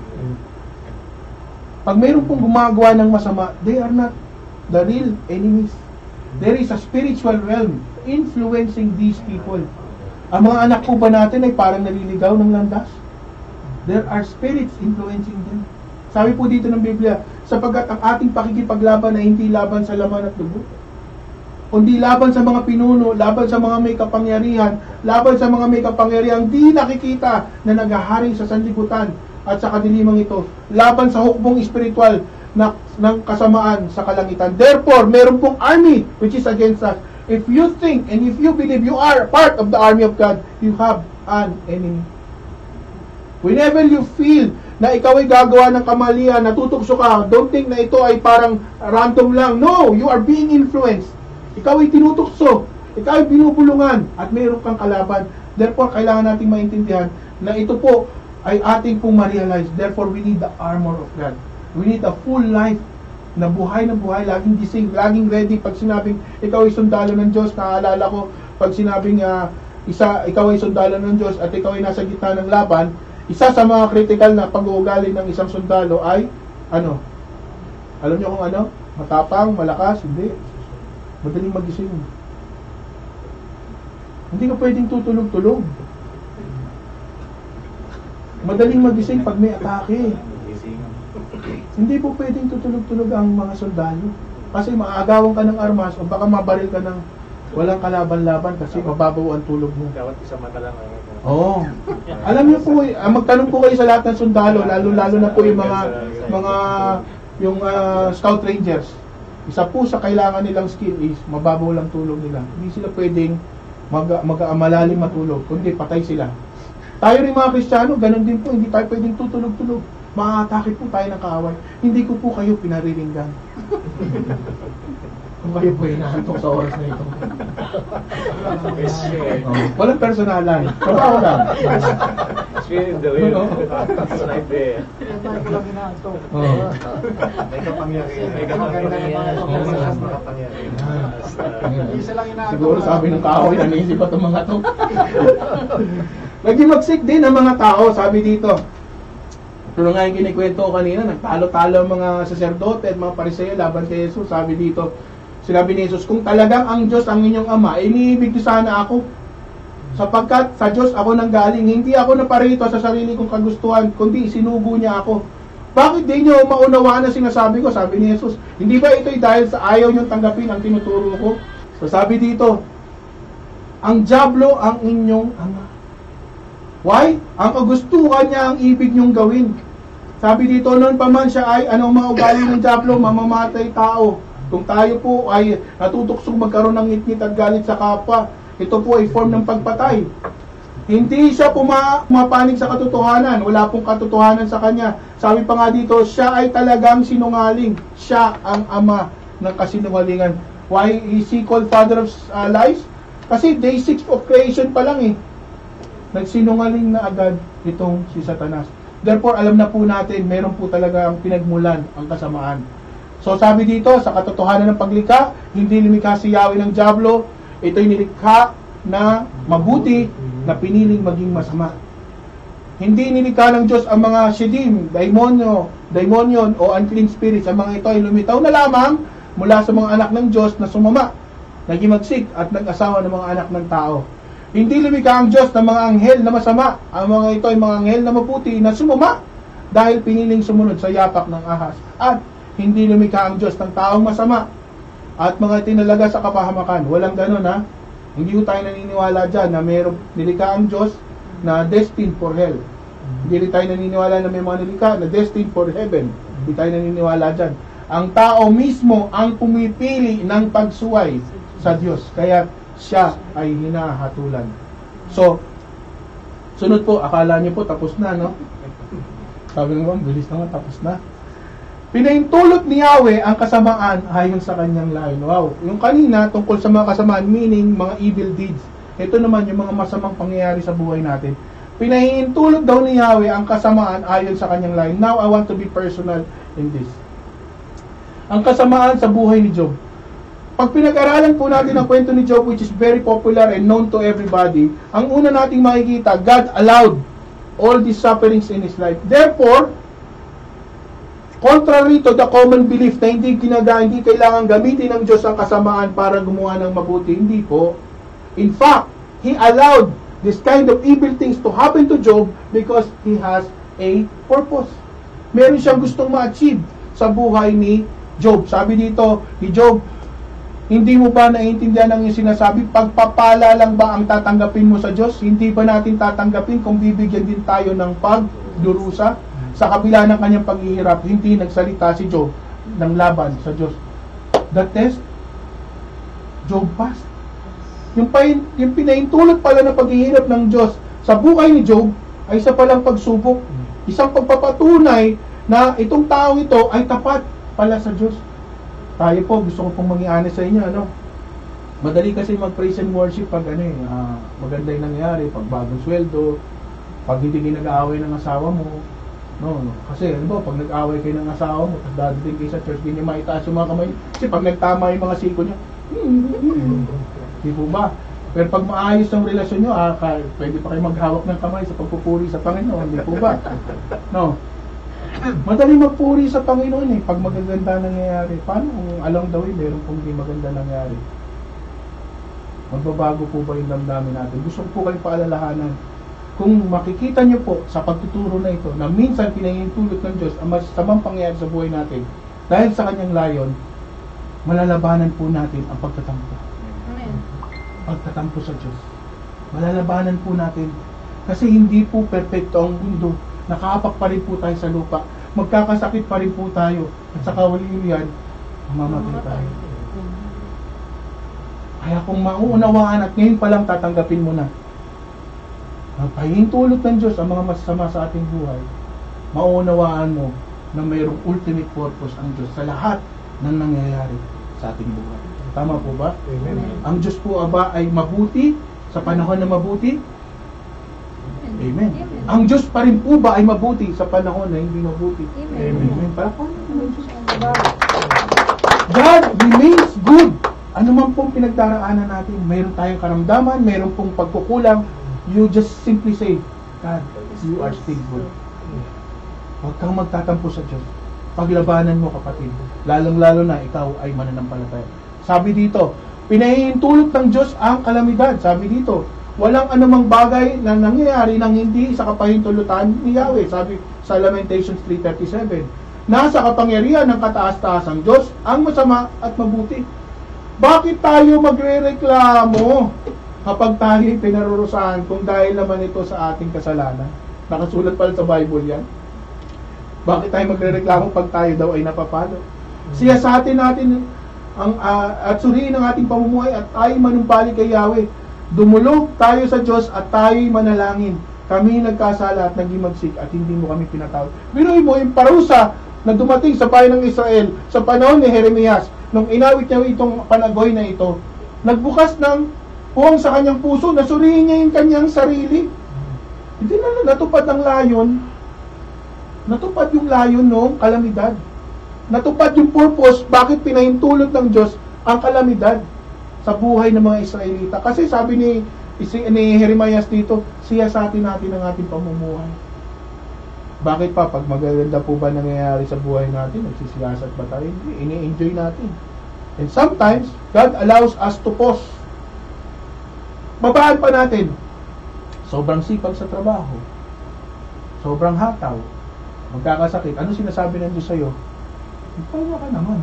Pag mayroon pong gumagawa ng masama, they are not the real enemies. There is a spiritual realm influencing these people. Ang mga anak po ba natin ay parang naliligaw ng landas? There are spirits influencing them. Sabi po dito ng Biblia, sapagkat ang ating pakikipaglaban ay hindi laban sa laman at dugo, kundi laban sa mga pinuno, laban sa mga may kapangyarihan, laban sa mga may kapangyarihan di nakikita na naghahari sa sanlibutan at sa kadilimang ito, laban sa hukbong espiritual na, ng kasamaan sa kalangitan. Therefore, meron pong army which is against us. If you think and if you believe you are part of the army of God, you have an enemy. Whenever you feel na ikaw ay gagawa ng kamalian, natutokso ka, don't think na ito ay parang random lang. No, you are being influenced. Ikaw ay tinutokso, ikaw ay binubulungan, at mayroon kang kalaban. Therefore, kailangan nating maintindihan na ito po ay ating pong ma-realize. Therefore, we need the armor of God. We need a full life na buhay na buhay, laging gising, laging ready. Pag sinabing ikaw ay sundalo ng Diyos, naaalala ko, pag sinabing uh, isa, ikaw ay sundalo ng Diyos at ikaw ay nasa gitna ng laban, isa sa mga critical na pag-uugali ng isang sundalo ay, ano? Alam niyo kung ano? Matapang, malakas? Hindi. Madaling magising. Hindi ka pwedeng tutulog-tulog. Madaling magising pag may atake. Hindi po pwedeng tutulog-tulog ang mga sundalo. Kasi maagawan ka ng armas o baka mabaril ka ng walang kalaban-laban kasi mababaw ang tulog mo. Dapat isang mata lang. Oo. Oh. Alam niyo po, uh, magtanong po kayo sa lahat ng sundalo, lalo-lalo na po yung mga mga yung uh, scout rangers. Isa po sa kailangan nilang skill is mababaw lang tulog nila. Hindi sila pwedeng mag, mag malalim matulog, kundi patay sila. Tayo rin mga Kristiyano, ganun din po, hindi tayo pwedeng tutulog-tulog. Maatake po tayo ng kaaway. Hindi ko po kayo pinariringgan. Kung kayo po inaantok sa oras na ito. Oh, walang personalan. Trabaho lang. Spirit the way. It's like the... Oh. May kapangyarihan. May kapangyarihan. Siguro sabi ng tao, nanisip pa itong mga to. Naging magsik din ang mga tao, sabi dito. Pero nga yung kinikwento ko kanina, nagtalo-talo ang mga saserdote at mga pariseyo laban kay Jesus. Sabi dito, sinabi ni Jesus, kung talagang ang Diyos ang inyong Ama, iniibig niyo sana ako. Sapagkat sa Diyos ako nanggaling, hindi ako naparito sa sarili kong kagustuhan, kundi isinugo niya ako Bakit di nyo maunawaan ang sinasabi ko? Sabi ni Jesus, hindi ba ito'y dahil sa ayaw nyo tanggapin ang tinuturo ko? So sabi dito, ang dyablo ang inyong ama. Why? Ang kagustuhan niya ang ibig nyong gawin. Sabi dito, noon pa man siya ay anong mga ugali ng dyablo, mamamatay tao. Kung tayo po ay natutuksong magkaroon ng ngit-ngit at galit sa kapwa, ito po ay form ng pagpatay. Hindi siya puma, pumapanig sa katotohanan. Wala pong katotohanan sa kanya. Sabi pa nga dito, siya ay talagang sinungaling. Siya ang ama ng kasinungalingan. Why is he called father of uh, lies? Kasi day six of creation pa lang eh. Nagsinungaling na agad itong si Satanas. Therefore, alam na po natin, meron po talaga ang pinagmulan, ang kasamaan. So sabi dito, sa katotohanan ng paglikha, hindi lumikha si Yahweh ng dyablo. Ito'y nilikha na mabuti, na piniling maging masama. Hindi nilikha ng Diyos ang mga shedim, daimonyo, daimonion o unclean spirits. Ang mga ito ay lumitaw na lamang mula sa mga anak ng Diyos na sumama, nagimagsik at nag-asawa ng mga anak ng tao. Hindi lumikha ang Diyos ng mga anghel na masama. Ang mga ito ay mga anghel na maputi na sumama dahil piniling sumunod sa yapak ng ahas. At hindi lumikha ang Diyos ng taong masama at mga tinalaga sa kapahamakan. Walang ganun ha. Hindi ko tayo naniniwala dyan na mayroong nilikha ang Diyos na destined for hell. Hindi tayo naniniwala na may mga nilikha na destined for heaven. Hindi tayo naniniwala dyan. Ang tao mismo ang pumipili ng pagsuway sa Diyos. Kaya siya ay hinahatulan. So, sunod po, akala niyo po tapos na, no? Sabi naman, bilis naman, tapos na. Pinahintulot ni Yahweh ang kasamaan ayon sa kanyang layon. Wow. Yung kanina, tungkol sa mga kasamaan, meaning mga evil deeds. Ito naman yung mga masamang pangyayari sa buhay natin. Pinahintulot daw ni Yahweh ang kasamaan ayon sa kanyang layon. Now, I want to be personal in this. Ang kasamaan sa buhay ni Job. Pag pinag-aralan po natin ang kwento ni Job, which is very popular and known to everybody, ang una nating makikita, God allowed all these sufferings in his life. Therefore, contrary to the common belief na hindi ginagawa, hindi kailangan gamitin ng Diyos ang kasamaan para gumawa ng mabuti. Hindi po. In fact, He allowed this kind of evil things to happen to Job because He has a purpose. Meron siyang gustong ma-achieve sa buhay ni Job. Sabi dito ni Job, hindi mo ba naiintindihan ang iyong sinasabi? Pagpapala lang ba ang tatanggapin mo sa Diyos? Hindi ba natin tatanggapin kung bibigyan din tayo ng pagdurusa? Sa kabila ng kanyang paghihirap, hindi nagsalita si Job ng laban sa Diyos. The test, Job passed. Yung, pain, yung pinahintulot pala ng paghihirap ng Diyos sa buhay ni Job ay isa palang pagsubok. Isang pagpapatunay na itong tao ito ay tapat pala sa Diyos. Tayo po, gusto ko pong maging honest sa inyo, ano? Madali kasi mag-praise and worship pag ano eh, uh, maganda yung nangyari, pag bagong sweldo, pag hindi nag-aaway ng asawa mo. No, no. Kasi, ano ba, pag nag-away kayo ng asawa mo, tapos dadating kayo sa church, hindi niyo maitaas yung mga kamay. Kasi pag nagtama yung mga siko niyo, hindi po ba? Pero pag maayos ang relasyon niyo, ah, pwede pa kayo maghawak ng kamay sa pagpupuri sa Panginoon, hindi po ba? No. Madali magpuri sa Panginoon eh, pag magaganda nangyayari. Paano kung along the way, meron pong hindi maganda nangyayari? Magbabago po ba yung damdamin natin? Gusto ko po kayong paalalahanan. Kung makikita nyo po sa pagtuturo na ito na minsan pinahintulot ng Diyos ang masamang pangyayari sa buhay natin dahil sa kanyang layon, malalabanan po natin ang pagtatampo. Amen. Pagtatampo sa Diyos. Malalabanan po natin kasi hindi po perfecto ang mundo. Nakaapak pa rin po tayo sa lupa. Magkakasakit pa rin po tayo. At sa kawaliyan, mamamatay tayo. Kaya kung mauunawaan at ngayon pa lang tatanggapin mo na pahintulot ng Diyos ang mga masasama sa ating buhay, mauunawaan mo na mayroong ultimate purpose ang Diyos sa lahat ng nangyayari sa ating buhay. Tama po ba? Amen. Ang Diyos po ba ay mabuti sa panahon na mabuti? Amen. Amen. Ang Diyos pa rin po ba ay mabuti sa panahon na hindi mabuti? Amen. Amen. Palakpakan natin ang Diyos. God remains good. Ano man pong pinagdaraanan natin, mayroon tayong karamdaman, mayroon pong pagkukulang, you just simply say, God, you are still good. Huwag kang magtatampo sa Diyos. Paglabanan mo, kapatid. Lalong-lalo na ikaw ay mananampalataya. Sabi dito, pinahihintulot ng Diyos ang kalamidad. Sabi dito, walang anumang bagay na nangyayari nang hindi sa kapahintulutan ni Yahweh. Sabi sa Lamentations three thirty-seven, nasa kapangyarihan ng kataas-taasang Diyos ang masama at mabuti. Bakit tayo magre-reklamo kapag tayo pinarurusahan kung dahil naman ito sa ating kasalanan? Nakasulat pala sa Bible yan. Bakit tayo magre-reklamo pag tayo daw ay napapalo? Siya sa atin natin ang, uh, at suriin ang ating pamumuhay at tayo manumpali kay Yahweh. Dumulog tayo sa Diyos at tayo'y manalangin. Kami nagkasala at naghimagsik at hindi mo kami pinatawad. Binuhin mo yung parusa na dumating sa bayan ng Israel sa panahon ni Jeremias, nung inawit niya itong panagoy na ito, nagbukas ng puwang sa kanyang puso, nasuriin niya yung kanyang sarili. Hindi na natupad ang layon, natupad yung layon ng kalamidad. Natupad yung purpose, bakit pinahintulot ng Diyos ang kalamidad sa buhay ng mga Israelita. Kasi sabi ni, ni Jeremias dito, siyasatin natin ang ating pamumuhay. Bakit pa? Pag magaganda po ba nangyayari sa buhay natin, nagsisiyasat ba tayo? Hindi, ini-enjoy natin. And sometimes, God allows us to pause. Babaan pa natin. Sobrang sipag sa trabaho. Sobrang hataw. Magkakasakit. Ano sinasabi ng Diyos sa'yo? Paano ka naman?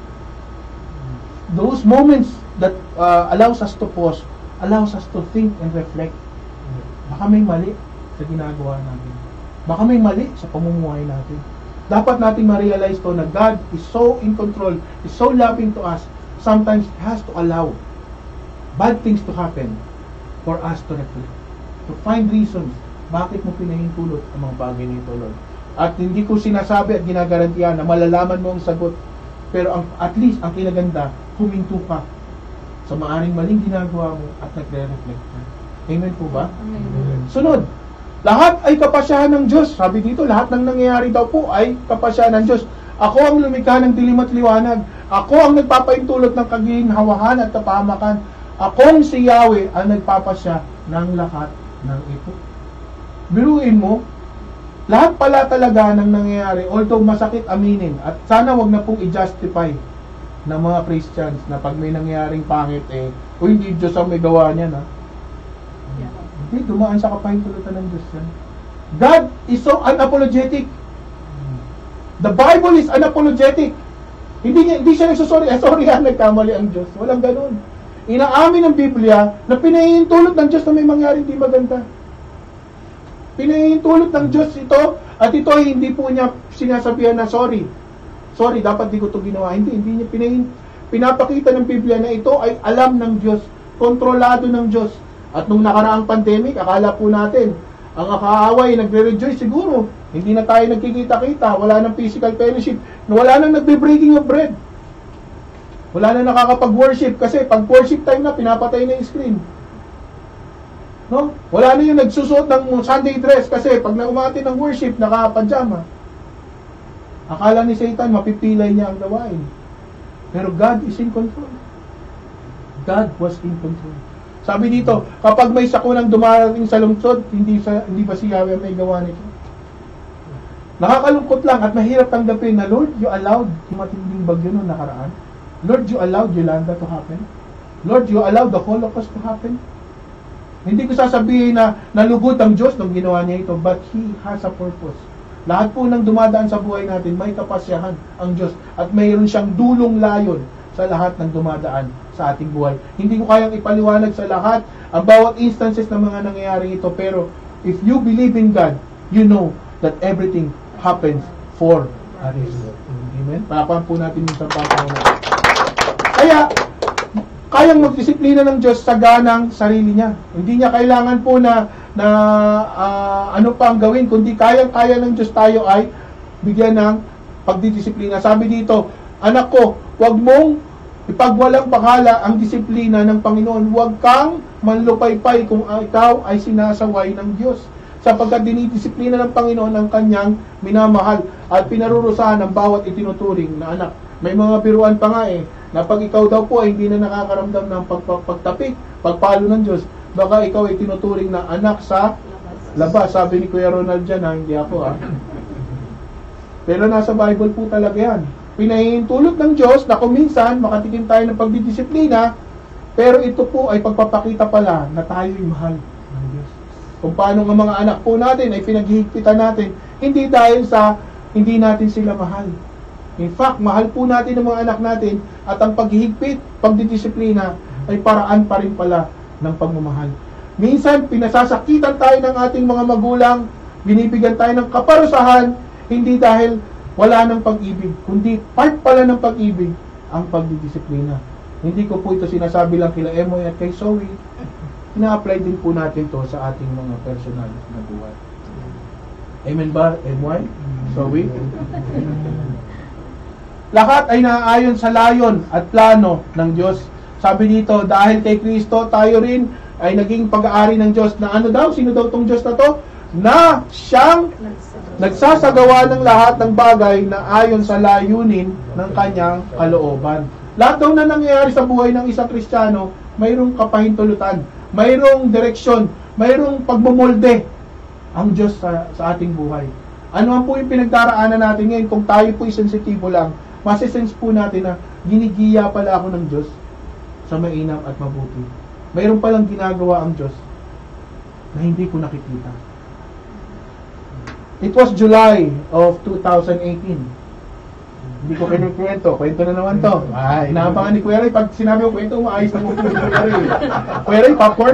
Those moments that uh, allows us to pause, allows us to think and reflect. Baka may mali sa ginagawa natin. Baka may mali sa pamumuhay natin. Dapat nating ma-realize to na God is so in control, is so loving to us. Sometimes He has to allow bad things to happen for us to reflect, to find reasons bakit mo pinahintulot ang mga bagay nito, Lord. At hindi ko sinasabi at ginagarantiyan na malalaman mo ang sagot, pero ang, at least ang kinaganda, huminto ka sa maaring maling ginagawa mo at nagre-reflect ka. Amen po ba? Amen. Sunod, lahat ay kapasyahan ng Diyos. Sabi dito, lahat ng nangyayari daw po ay kapasyahan ng Diyos. Ako ang lumikha ng dilim at liwanag. Ako ang nagpapaintulot ng kaginhawahan at kapahamakan. Akong si Yahweh ang nagpapasya ng lahat ng ito. Biruin mo, lahat pala talaga ng nangyayari, although masakit aminin, at sana wag na pong i-justify ng mga Christians na pag may nangyayaring pangit, eh, o hindi Diyos ang may gawa niyan, ha? Hindi, dumaan sa kapahintulutan ng Diyos yan. God is so unapologetic. The Bible is unapologetic. Hindi, niya, hindi siya nagsasorry, eh, sorry ha, nagkamali ang Diyos. Walang ganun. Inaamin ng Biblia na pinahihintulot ng Diyos na may mangyaring di maganda. Pinahihintulot ng Diyos ito, at ito ay hindi po niya sinasabihan na sorry. Sorry, dapat di ko ito ginawa. Hindi, hindi niya pinahin, pinapakita ng Biblia na ito ay alam ng Diyos, kontrolado ng Diyos. At nung nakaraang pandemic, akala po natin, ang akaaway, nagre-rejoice siguro. Hindi na tayo nagkikita-kita, wala nang physical fellowship, wala nang nagbe-breaking of bread. Wala na nakakapag-worship kasi pag worship time na, pinapatay na yung screen. No? Wala na yung nagsusuot ng Sunday dress kasi pag naumati ng worship, naka-pajama. Akala ni Satan, mapipilay niya ang gawain. Pero God is in control. God was in control. Sabi dito, kapag may sakunang dumarating sa lungsod, hindi, sa, hindi ba si Yahweh may gawa nito? Nakakalungkot lang at mahirap tanggapin na, Lord, you allowed yung matinding bagyo noong nakaraan. Lord, you allowed Yolanda to happen. Lord, you allowed the Holocaust to happen. Hindi ko sasabihin na nalugod ang Diyos nung ginawa niya ito, but He has a purpose. Lahat po ng dumadaan sa buhay natin, may kapasyahan ang Diyos at mayroon siyang dulong layon sa lahat ng dumadaan sa ating buhay. Hindi ko kayang ipaliwanag sa lahat ang bawat instances ng mga nangyayari ito, pero if you believe in God, you know that everything happens for a reason. Amen? Palapakan po natin yung sampatang na. Kaya, kayang magdisiplina ng Diyos sa ganang sarili niya. Hindi niya kailangan po na, na uh, ano pa ang gawin, kundi kayang-kaya ng Diyos tayo ay bigyan ng pagdidisiplina. Sabi dito, anak ko, huwag mong ipagwalang bakala ang disiplina ng Panginoon. Huwag kang manlupaypay kung ikaw ay sinasaway ng Diyos. Sapagkat dinidisiplina ng Panginoon ang kanyang minamahal at pinarurusahan ang bawat itinuturing na anak. May mga biruan pa nga eh, na pag ikaw daw po ay hindi na nakakaramdam ng pagtapik, pagpalo ng Diyos, baka ikaw ay tinuturing na anak sa labas. Sabi ni Kuya Ronald dyan, ha, hindi ako ha. Pero nasa Bible po talaga yan. Pinahihintulot ng Diyos na kung minsan makatikim tayo ng pagdidisiplina, Pero ito po ay pagpapakita pala na tayo'y mahal ng Diyos. Kung paano ang mga anak po natin ay pinaghihigpitan natin, hindi dahil sa hindi natin sila mahal. In fact, mahal po natin ang mga anak natin at ang paghihigpit, pagdidisiplina ay paraan pa rin pala ng pagmamahal. Minsan, pinasasakitan tayo ng ating mga magulang, binibigyan tayo ng kaparusahan, hindi dahil wala ng pag-ibig, kundi part pala ng pag-ibig ang pagdidisiplina. Hindi ko po ito sinasabi lang kila Emoy at kay Zoe. Ina-apply din po natin to sa ating mga personal na buhay. Amen ba, Emoy? Zoe? Lahat ay naaayon sa layon at plano ng Diyos. Sabi dito, dahil kay Kristo, tayo rin ay naging pag-aari ng Diyos na ano daw? Sino daw tong Diyos na to? Na siyang nagsasagawa ng lahat ng bagay na ayon sa layunin ng kanyang kalooban. Lahat daw na nangyayari sa buhay ng isang Kristiyano, mayroong kapahintulutan, mayroong direksyon, mayroong pagmumolde ang Diyos sa, sa ating buhay. Ano man po yung pinagdaraanan natin ngayon, kung tayo po'y sensitibo lang, masisense po natin na ginigiya pala ako ng Diyos sa mainam at mabuti. Mayroon palang ginagawa ang Diyos na hindi ko nakikita. It was July of two thousand eighteen. Hindi ko kinukwento. Kwento na naman to. Ay, inaabangan ni Kuya Ray. Pag sinabi ko kwento, maayos na mo po ni Kuya Ray. Kuya Ray, popcorn?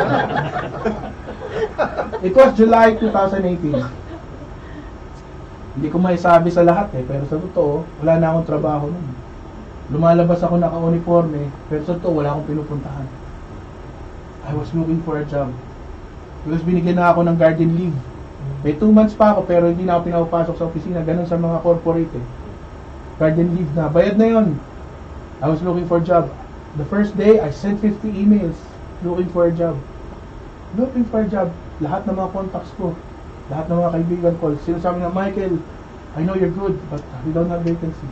It was July two thousand eighteen. Hindi ko maisabi sa lahat eh. Pero sa totoo, wala na akong trabaho nun. Lumalabas ako naka-uniforme. Pero sa totoo, wala akong pinupuntahan. I was looking for a job. Because binigyan na ako ng garden leave. May two months pa ako pero hindi na ako pinapapasok sa opisina. Ganun sa mga corporate eh. Garden leave na. Bayad na yon. I was looking for a job. The first day, I sent fifty emails looking for a job. Looking for a job. Lahat ng mga contacts ko, lahat ng mga kaibigan ko, sinasabi na, Michael, I know you're good, but we don't have vacancy.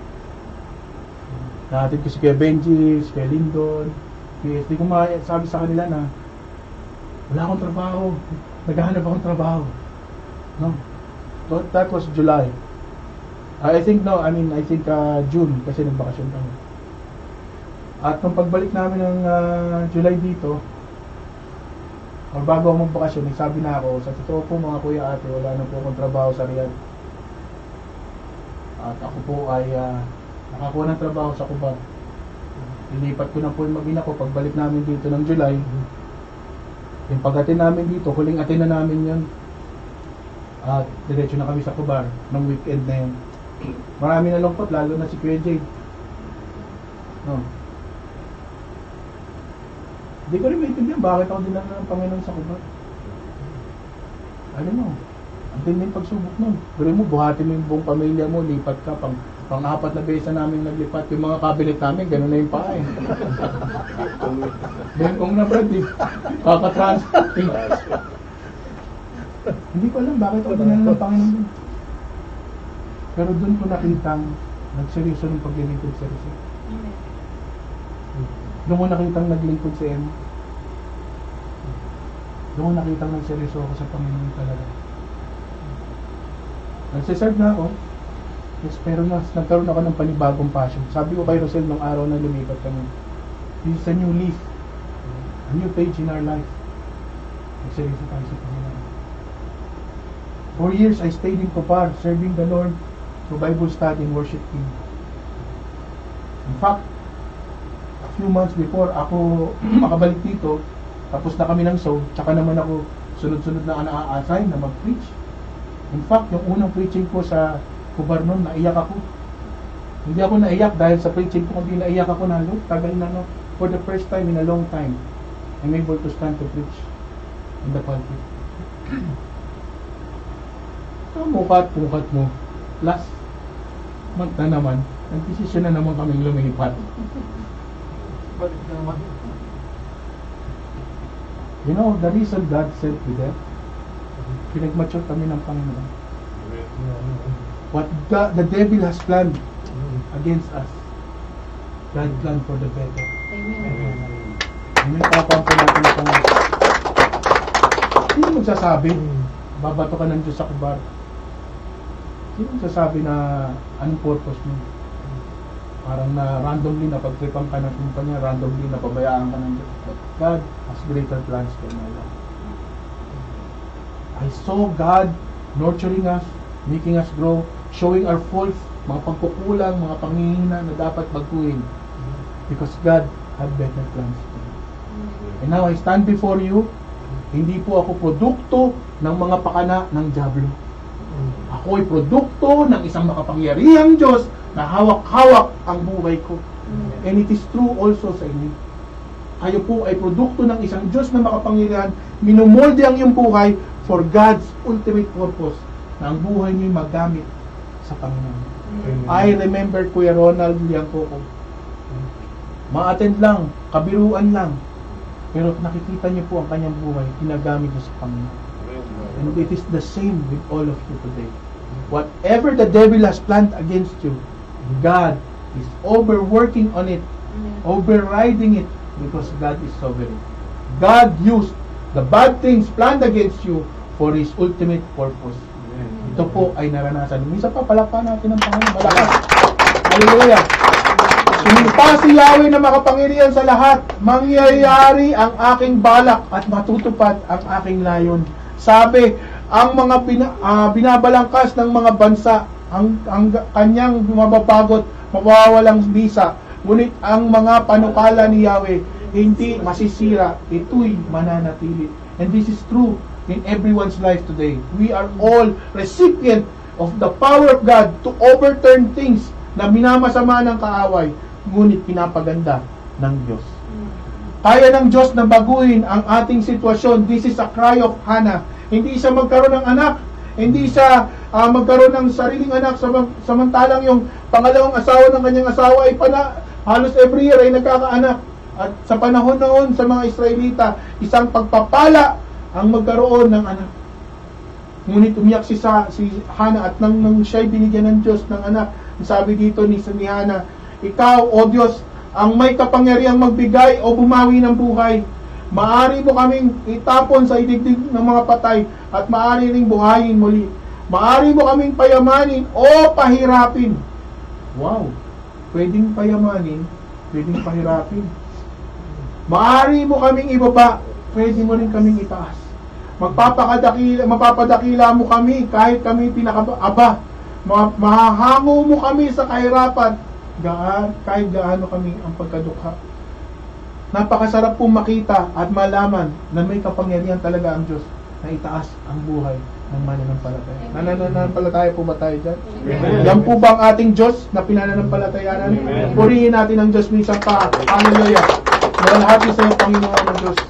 Natin ko si Kuya Benji, si Kuya Lindon, P S D ko sabi sa kanila na wala akong trabaho, naghahanap akong trabaho. No? So, that was July. I think no, I mean, I think uh, June kasi nagbakasyon kami. At nung pagbalik namin ng uh, July dito, or bago ako magbakasyon, nagsabi na ako, sa totoo po mga kuya ate, wala na po akong trabaho sa Riyadh. At ako po ay uh, nakakuha ng trabaho sa Kubar. Ilipat ko na po yung mag-ina ko pagbalik namin dito ng July. Yung pag-atin namin dito, huling atin na namin yun. At diretso na kami sa Kubar ng weekend na yun. Marami na lungkot, lalo na si Kuya Jade. No. Hindi ko rin maintindihan bakit ako dinala ng Panginoon sa Kubar. Alam mo, ang tinding pagsubok nun. Pero mo, buhatin mo yung buong pamilya mo, lipat ka, pang, pang apat na beses namin naglipat. Yung mga kabinet namin, gano'n na yung paa eh. Bengkong na Brad eh. Kaka-transfer eh. Hindi ko alam bakit ako dinala ng Panginoon. Pero doon ko nakitang nagseryoso ng paglilingkod sa Rizal. Doon ko nakitang naglingkod si Emma. Doon ko nakitang nagseryoso ako sa Panginoon talaga. Nagsiserve na ako. Yes, pero nas, nagkaroon ako ng panibagong passion. Sabi ko kay Rosel nung araw na lumipat kami, this is a new leaf. A new page in our life. Nagseryoso tayo sa Panginoon. Four years I stayed in Kopar, serving the Lord through Bible study and worship team. In fact, a few months before ako makabalik dito, tapos na kami ng show, tsaka naman ako sunod-sunod na na-assign na mag-preach. In fact, yung unang preaching ko sa Kubar noon, naiyak ako. Hindi ako naiyak dahil sa preaching ko, kundi naiyak ako na, look, tagal na no. For the first time in a long time, I'm able to stand to preach in the pulpit. So, mukat-mukat mo. Last month na naman, nag-desisyon na naman kaming lumipat. Balik naman. You know, the reason God sent me there, pinagmature kami ng Panginoon. What God, the devil has planned against us, God planned for the better. Amen. Amen. Kapampo natin ang Panginoon. Sino magsasabi, babato ka ng Diyos sa Kubar? Sino magsasabi na anong purpose mo? Parang na randomly na pagtripan ka ng kumpanya, randomly na pabayaan ka ng Diyos. But God has greater plans for my life. I saw God nurturing us, making us grow, showing our faults, mga pagkukulang, mga panghihina na dapat baguhin. Because God had better plans for me. And now I stand before you, hindi po ako produkto ng mga pakana ng dyablo. Ako ay produkto ng isang makapangyarihang Diyos na hawak-hawak ang buhay ko. And it is true also sa inyo. Kayo po ay produkto ng isang Diyos na makapangyarihan, minumolde ang iyong buhay for God's ultimate purpose na ang buhay niyo magamit sa Panginoon. Amen. I remember Kuya Ronald Liangcoco. Ma-attend lang, kabiruan lang. Pero nakikita niyo po ang kanyang buhay, ginagamit niyo sa Panginoon. And it is the same with all of you today. Whatever the devil has planned against you, God is overworking on it, overriding it, because God is sovereign. God used the bad things planned against you for His ultimate purpose. Ito po ay naranasan. Minsan pa, palakpan natin ang Panginoon. Malakas. Hallelujah. Sumpa si Yahweh na makapangyarihan sa lahat. Mangyayari ang aking balak at matutupad ang aking layon. Sabi, ang mga bina, uh, binabalangkas ng mga bansa, ang, ang kanyang mababagot, mawawalang bisa. Ngunit ang mga panukala ni Yahweh, hindi masisira. Ito'y mananatili. And this is true in everyone's life today. We are all recipient of the power of God to overturn things na minamasama ng kaaway, ngunit pinapaganda ng Diyos. Kaya ng Diyos na baguhin ang ating sitwasyon. This is a cry of Hannah. Hindi siya magkaroon ng anak, hindi siya uh, magkaroon ng sariling anak, samantalang yung pangalawang asawa ng kanyang asawa ay pana, halos every year ay nagkakaanak. At sa panahon noon sa mga Israelita, isang pagpapala ang magkaroon ng anak. Ngunit umiyak si, sa, si Hannah at nang, nang siya'y binigyan ng Diyos ng anak, sabi dito ni, ni Hannah, ikaw, O Diyos, ang may kapangyarihang magbigay o bumawi ng buhay. Maari mo kaming itapon sa idigdig ng mga patay at maari ring buhayin muli. Maari mo kaming payamanin o pahirapin. Wow! Pwedeng payamanin, pwedeng pahirapin. Maari mo kaming ibaba, pwede mo rin kaming itaas. Magpapakadakila, mapapadakila mo kami kahit kami pinakaaba. Mahahango mo kami sa kahirapan gaan, kahit gaano kami ang pagkadukha. Napakasarap pong makita at malaman na may kapangyarihan talaga ang Diyos na itaas ang buhay ng mananampalataya. Nananampalataya po ba tayo dyan? Amen. Yan po ba ang ating Diyos na pinananampalatayanan? Purihin natin ang Diyos minsan pa. Hallelujah! Malahati sa iyo, Panginoon ng Diyos.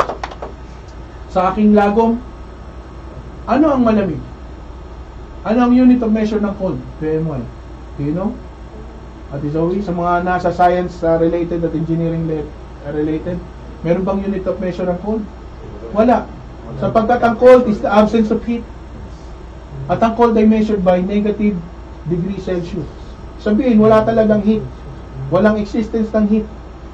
Sa aking lagom, ano ang malamig? Ano ang unit of measure ng cold? P M Y. Do you know? At Zoe, sa mga nasa science uh, related at engineering uh, related, meron bang unit of measure ng cold? Wala. Sapagkat ang cold is the absence of heat. At ang cold ay measured by negative degree Celsius. Sabihin, wala talagang heat. Walang existence ng heat.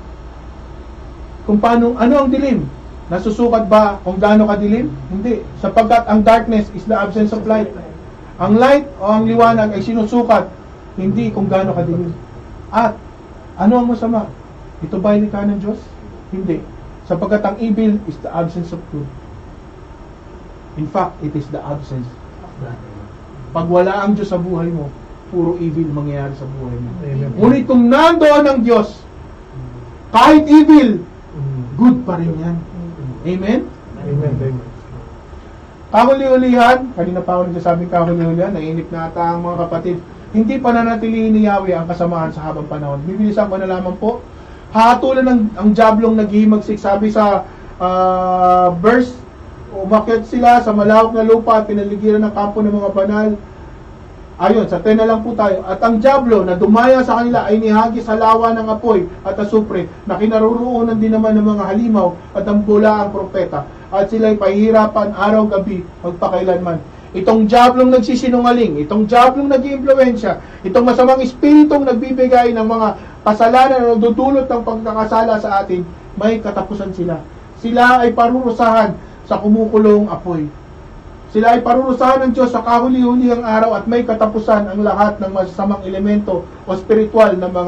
Kung paano, ano ang dilim? Nasusukat ba kung gaano kadilim? Hindi. Sapagkat ang darkness is the absence of light. Ang light o ang liwanag ay sinusukat, hindi kung gaano kadilim. At, ano ang masama? Ito ba ay likha ng Diyos? Hindi. Sapagkat ang evil is the absence of good. In fact, it is the absence of God. Pag wala ang Diyos sa buhay mo, puro evil mangyayari sa buhay mo. Ngunit kung nandoon ang Diyos, kahit evil, good pa rin yan. Amen? Amen. Amen. Kahuli-hulihan, kanina pa ako nagsasabing kahuli-hulihan, nainip na ata ang mga kapatid, hindi pa nanatilihin ni Yahweh ang kasamaan sa habang panahon. Bibilisan ko na lamang po, hatulan ng ang diablong naghihimagsik, sabi sa uh, verse, umakyat sila sa malawak na lupa at pinaligiran ng kampo ng mga banal. Ayun, sa ten na lang po tayo. At ang diablo na dumaya sa kanila ay nihagis sa lawa ng apoy at asupre na kinaroroonan din naman ng mga halimaw at ang bula ang propeta. At sila'y pahihirapan araw-gabi magpakailanman. Itong diablong nagsisinungaling, itong diablong nag-iimpluwensya, itong masamang espiritong nagbibigay ng mga kasalanan na nagdudulot ng pagkakasala sa atin, may katapusan sila. Sila ay parurusahan sa kumukulong apoy. Sila ay parurusahan ng Diyos sa kahuli-hulihang araw at may katapusan ang lahat ng masasamang elemento o spiritual na mga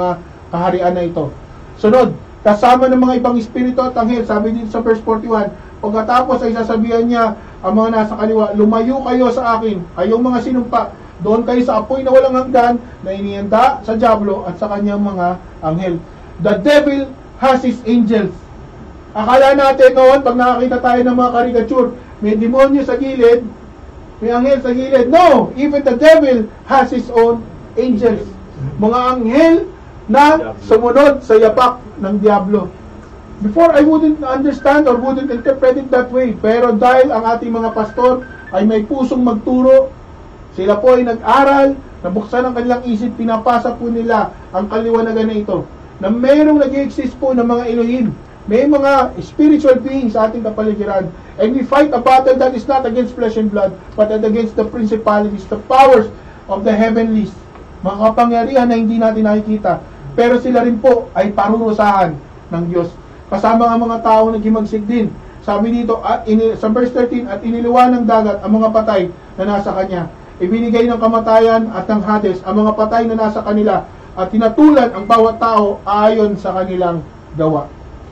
kaharian na ito. Sunod, kasama ng mga ibang espiritu at anghel, sabi dito sa verse forty-one, pagkatapos ay sasabihan niya ang mga nasa kaliwa, lumayo kayo sa akin, kayong mga sinumpa, doon kayo sa apoy na walang hanggan, na inihanda sa diablo at sa kanyang mga anghel. The devil has his angels. Akala natin noon, pag nakakita tayo ng mga caricature, may demonyo sa gilid, may anghel sa gilid. No! Even the devil has his own angels. Mga anghel na sumunod sa yapak ng diablo. Before, I wouldn't understand or wouldn't interpret it that way. Pero dahil ang ating mga pastor ay may pusong magturo, sila po ay nag-aral, nabuksan ang kanilang isip, pinapasa po nila ang kaliwanagan na ito. Na mayroong nag-exist po ng mga Elohim. May mga spiritual beings sa ating kapaligiran. And we fight a battle that is not against flesh and blood, but against the principalities, the powers of the heavenlies. Mga kapangyarihan na hindi natin nakikita. Pero sila rin po ay parurusahan ng Diyos. Kasama ang mga tao na gimagsik din. Sabi dito, at ini, sa verse thirteen, at iniluwa ng dagat ang mga patay na nasa kanya. Ibinigay ng kamatayan at ng Hades ang mga patay na nasa kanila at tinatulan ang bawat tao ayon sa kanilang gawa.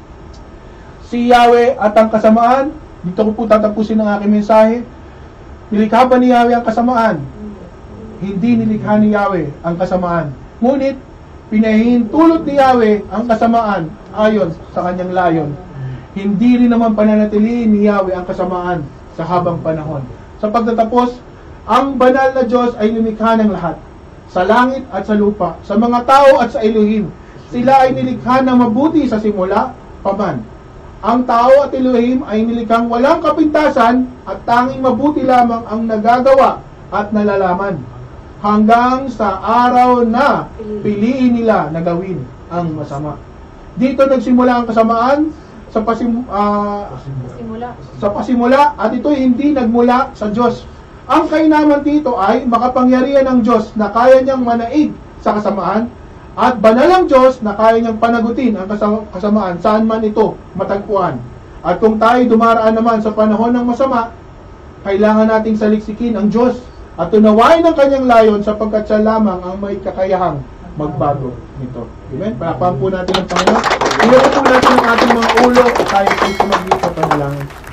Si Yahweh at ang kasamaan, dito ko po tatapusin ang aking mensahe. Nilikha ba ni Yahweh ang kasamaan? Hindi nilikha ni Yahweh ang kasamaan. Ngunit, pinahihintulot ni Yahweh ang kasamaan ayon sa kanyang layon. Hindi rin naman pananatili ni Yahweh ang kasamaan sa habang panahon. Sa pagtatapos, ang banal na Diyos ay lumikha ng lahat, sa langit at sa lupa, sa mga tao at sa Elohim. Sila ay nilikha na mabuti sa simula paman. Ang tao at Elohim ay nilikhang walang kapintasan at tanging mabuti lamang ang nagagawa at nalalaman. Hanggang sa araw na piliin nila na gawin ang masama. Dito nagsimula ang kasamaan sa pasim, uh, Simula. sa pasimula at ito hindi nagmula sa Diyos. Ang kainaman dito ay makapangyarihan ng Diyos na kaya niyang manaig sa kasamaan at banal ang Diyos na kaya niyang panagutin ang kasamaan saan man ito matagpuan. At kung tayo dumaraan naman sa panahon ng masama, kailangan nating saliksikin ang Diyos at tunawain ang kanyang layon sapagkat siya lamang ang may kakayahang magbago nito. Amen? Palakpakan po natin ang Panginoon. Inuupo natin ang ating mga ulo at tayo po sumaglit sa panalangin.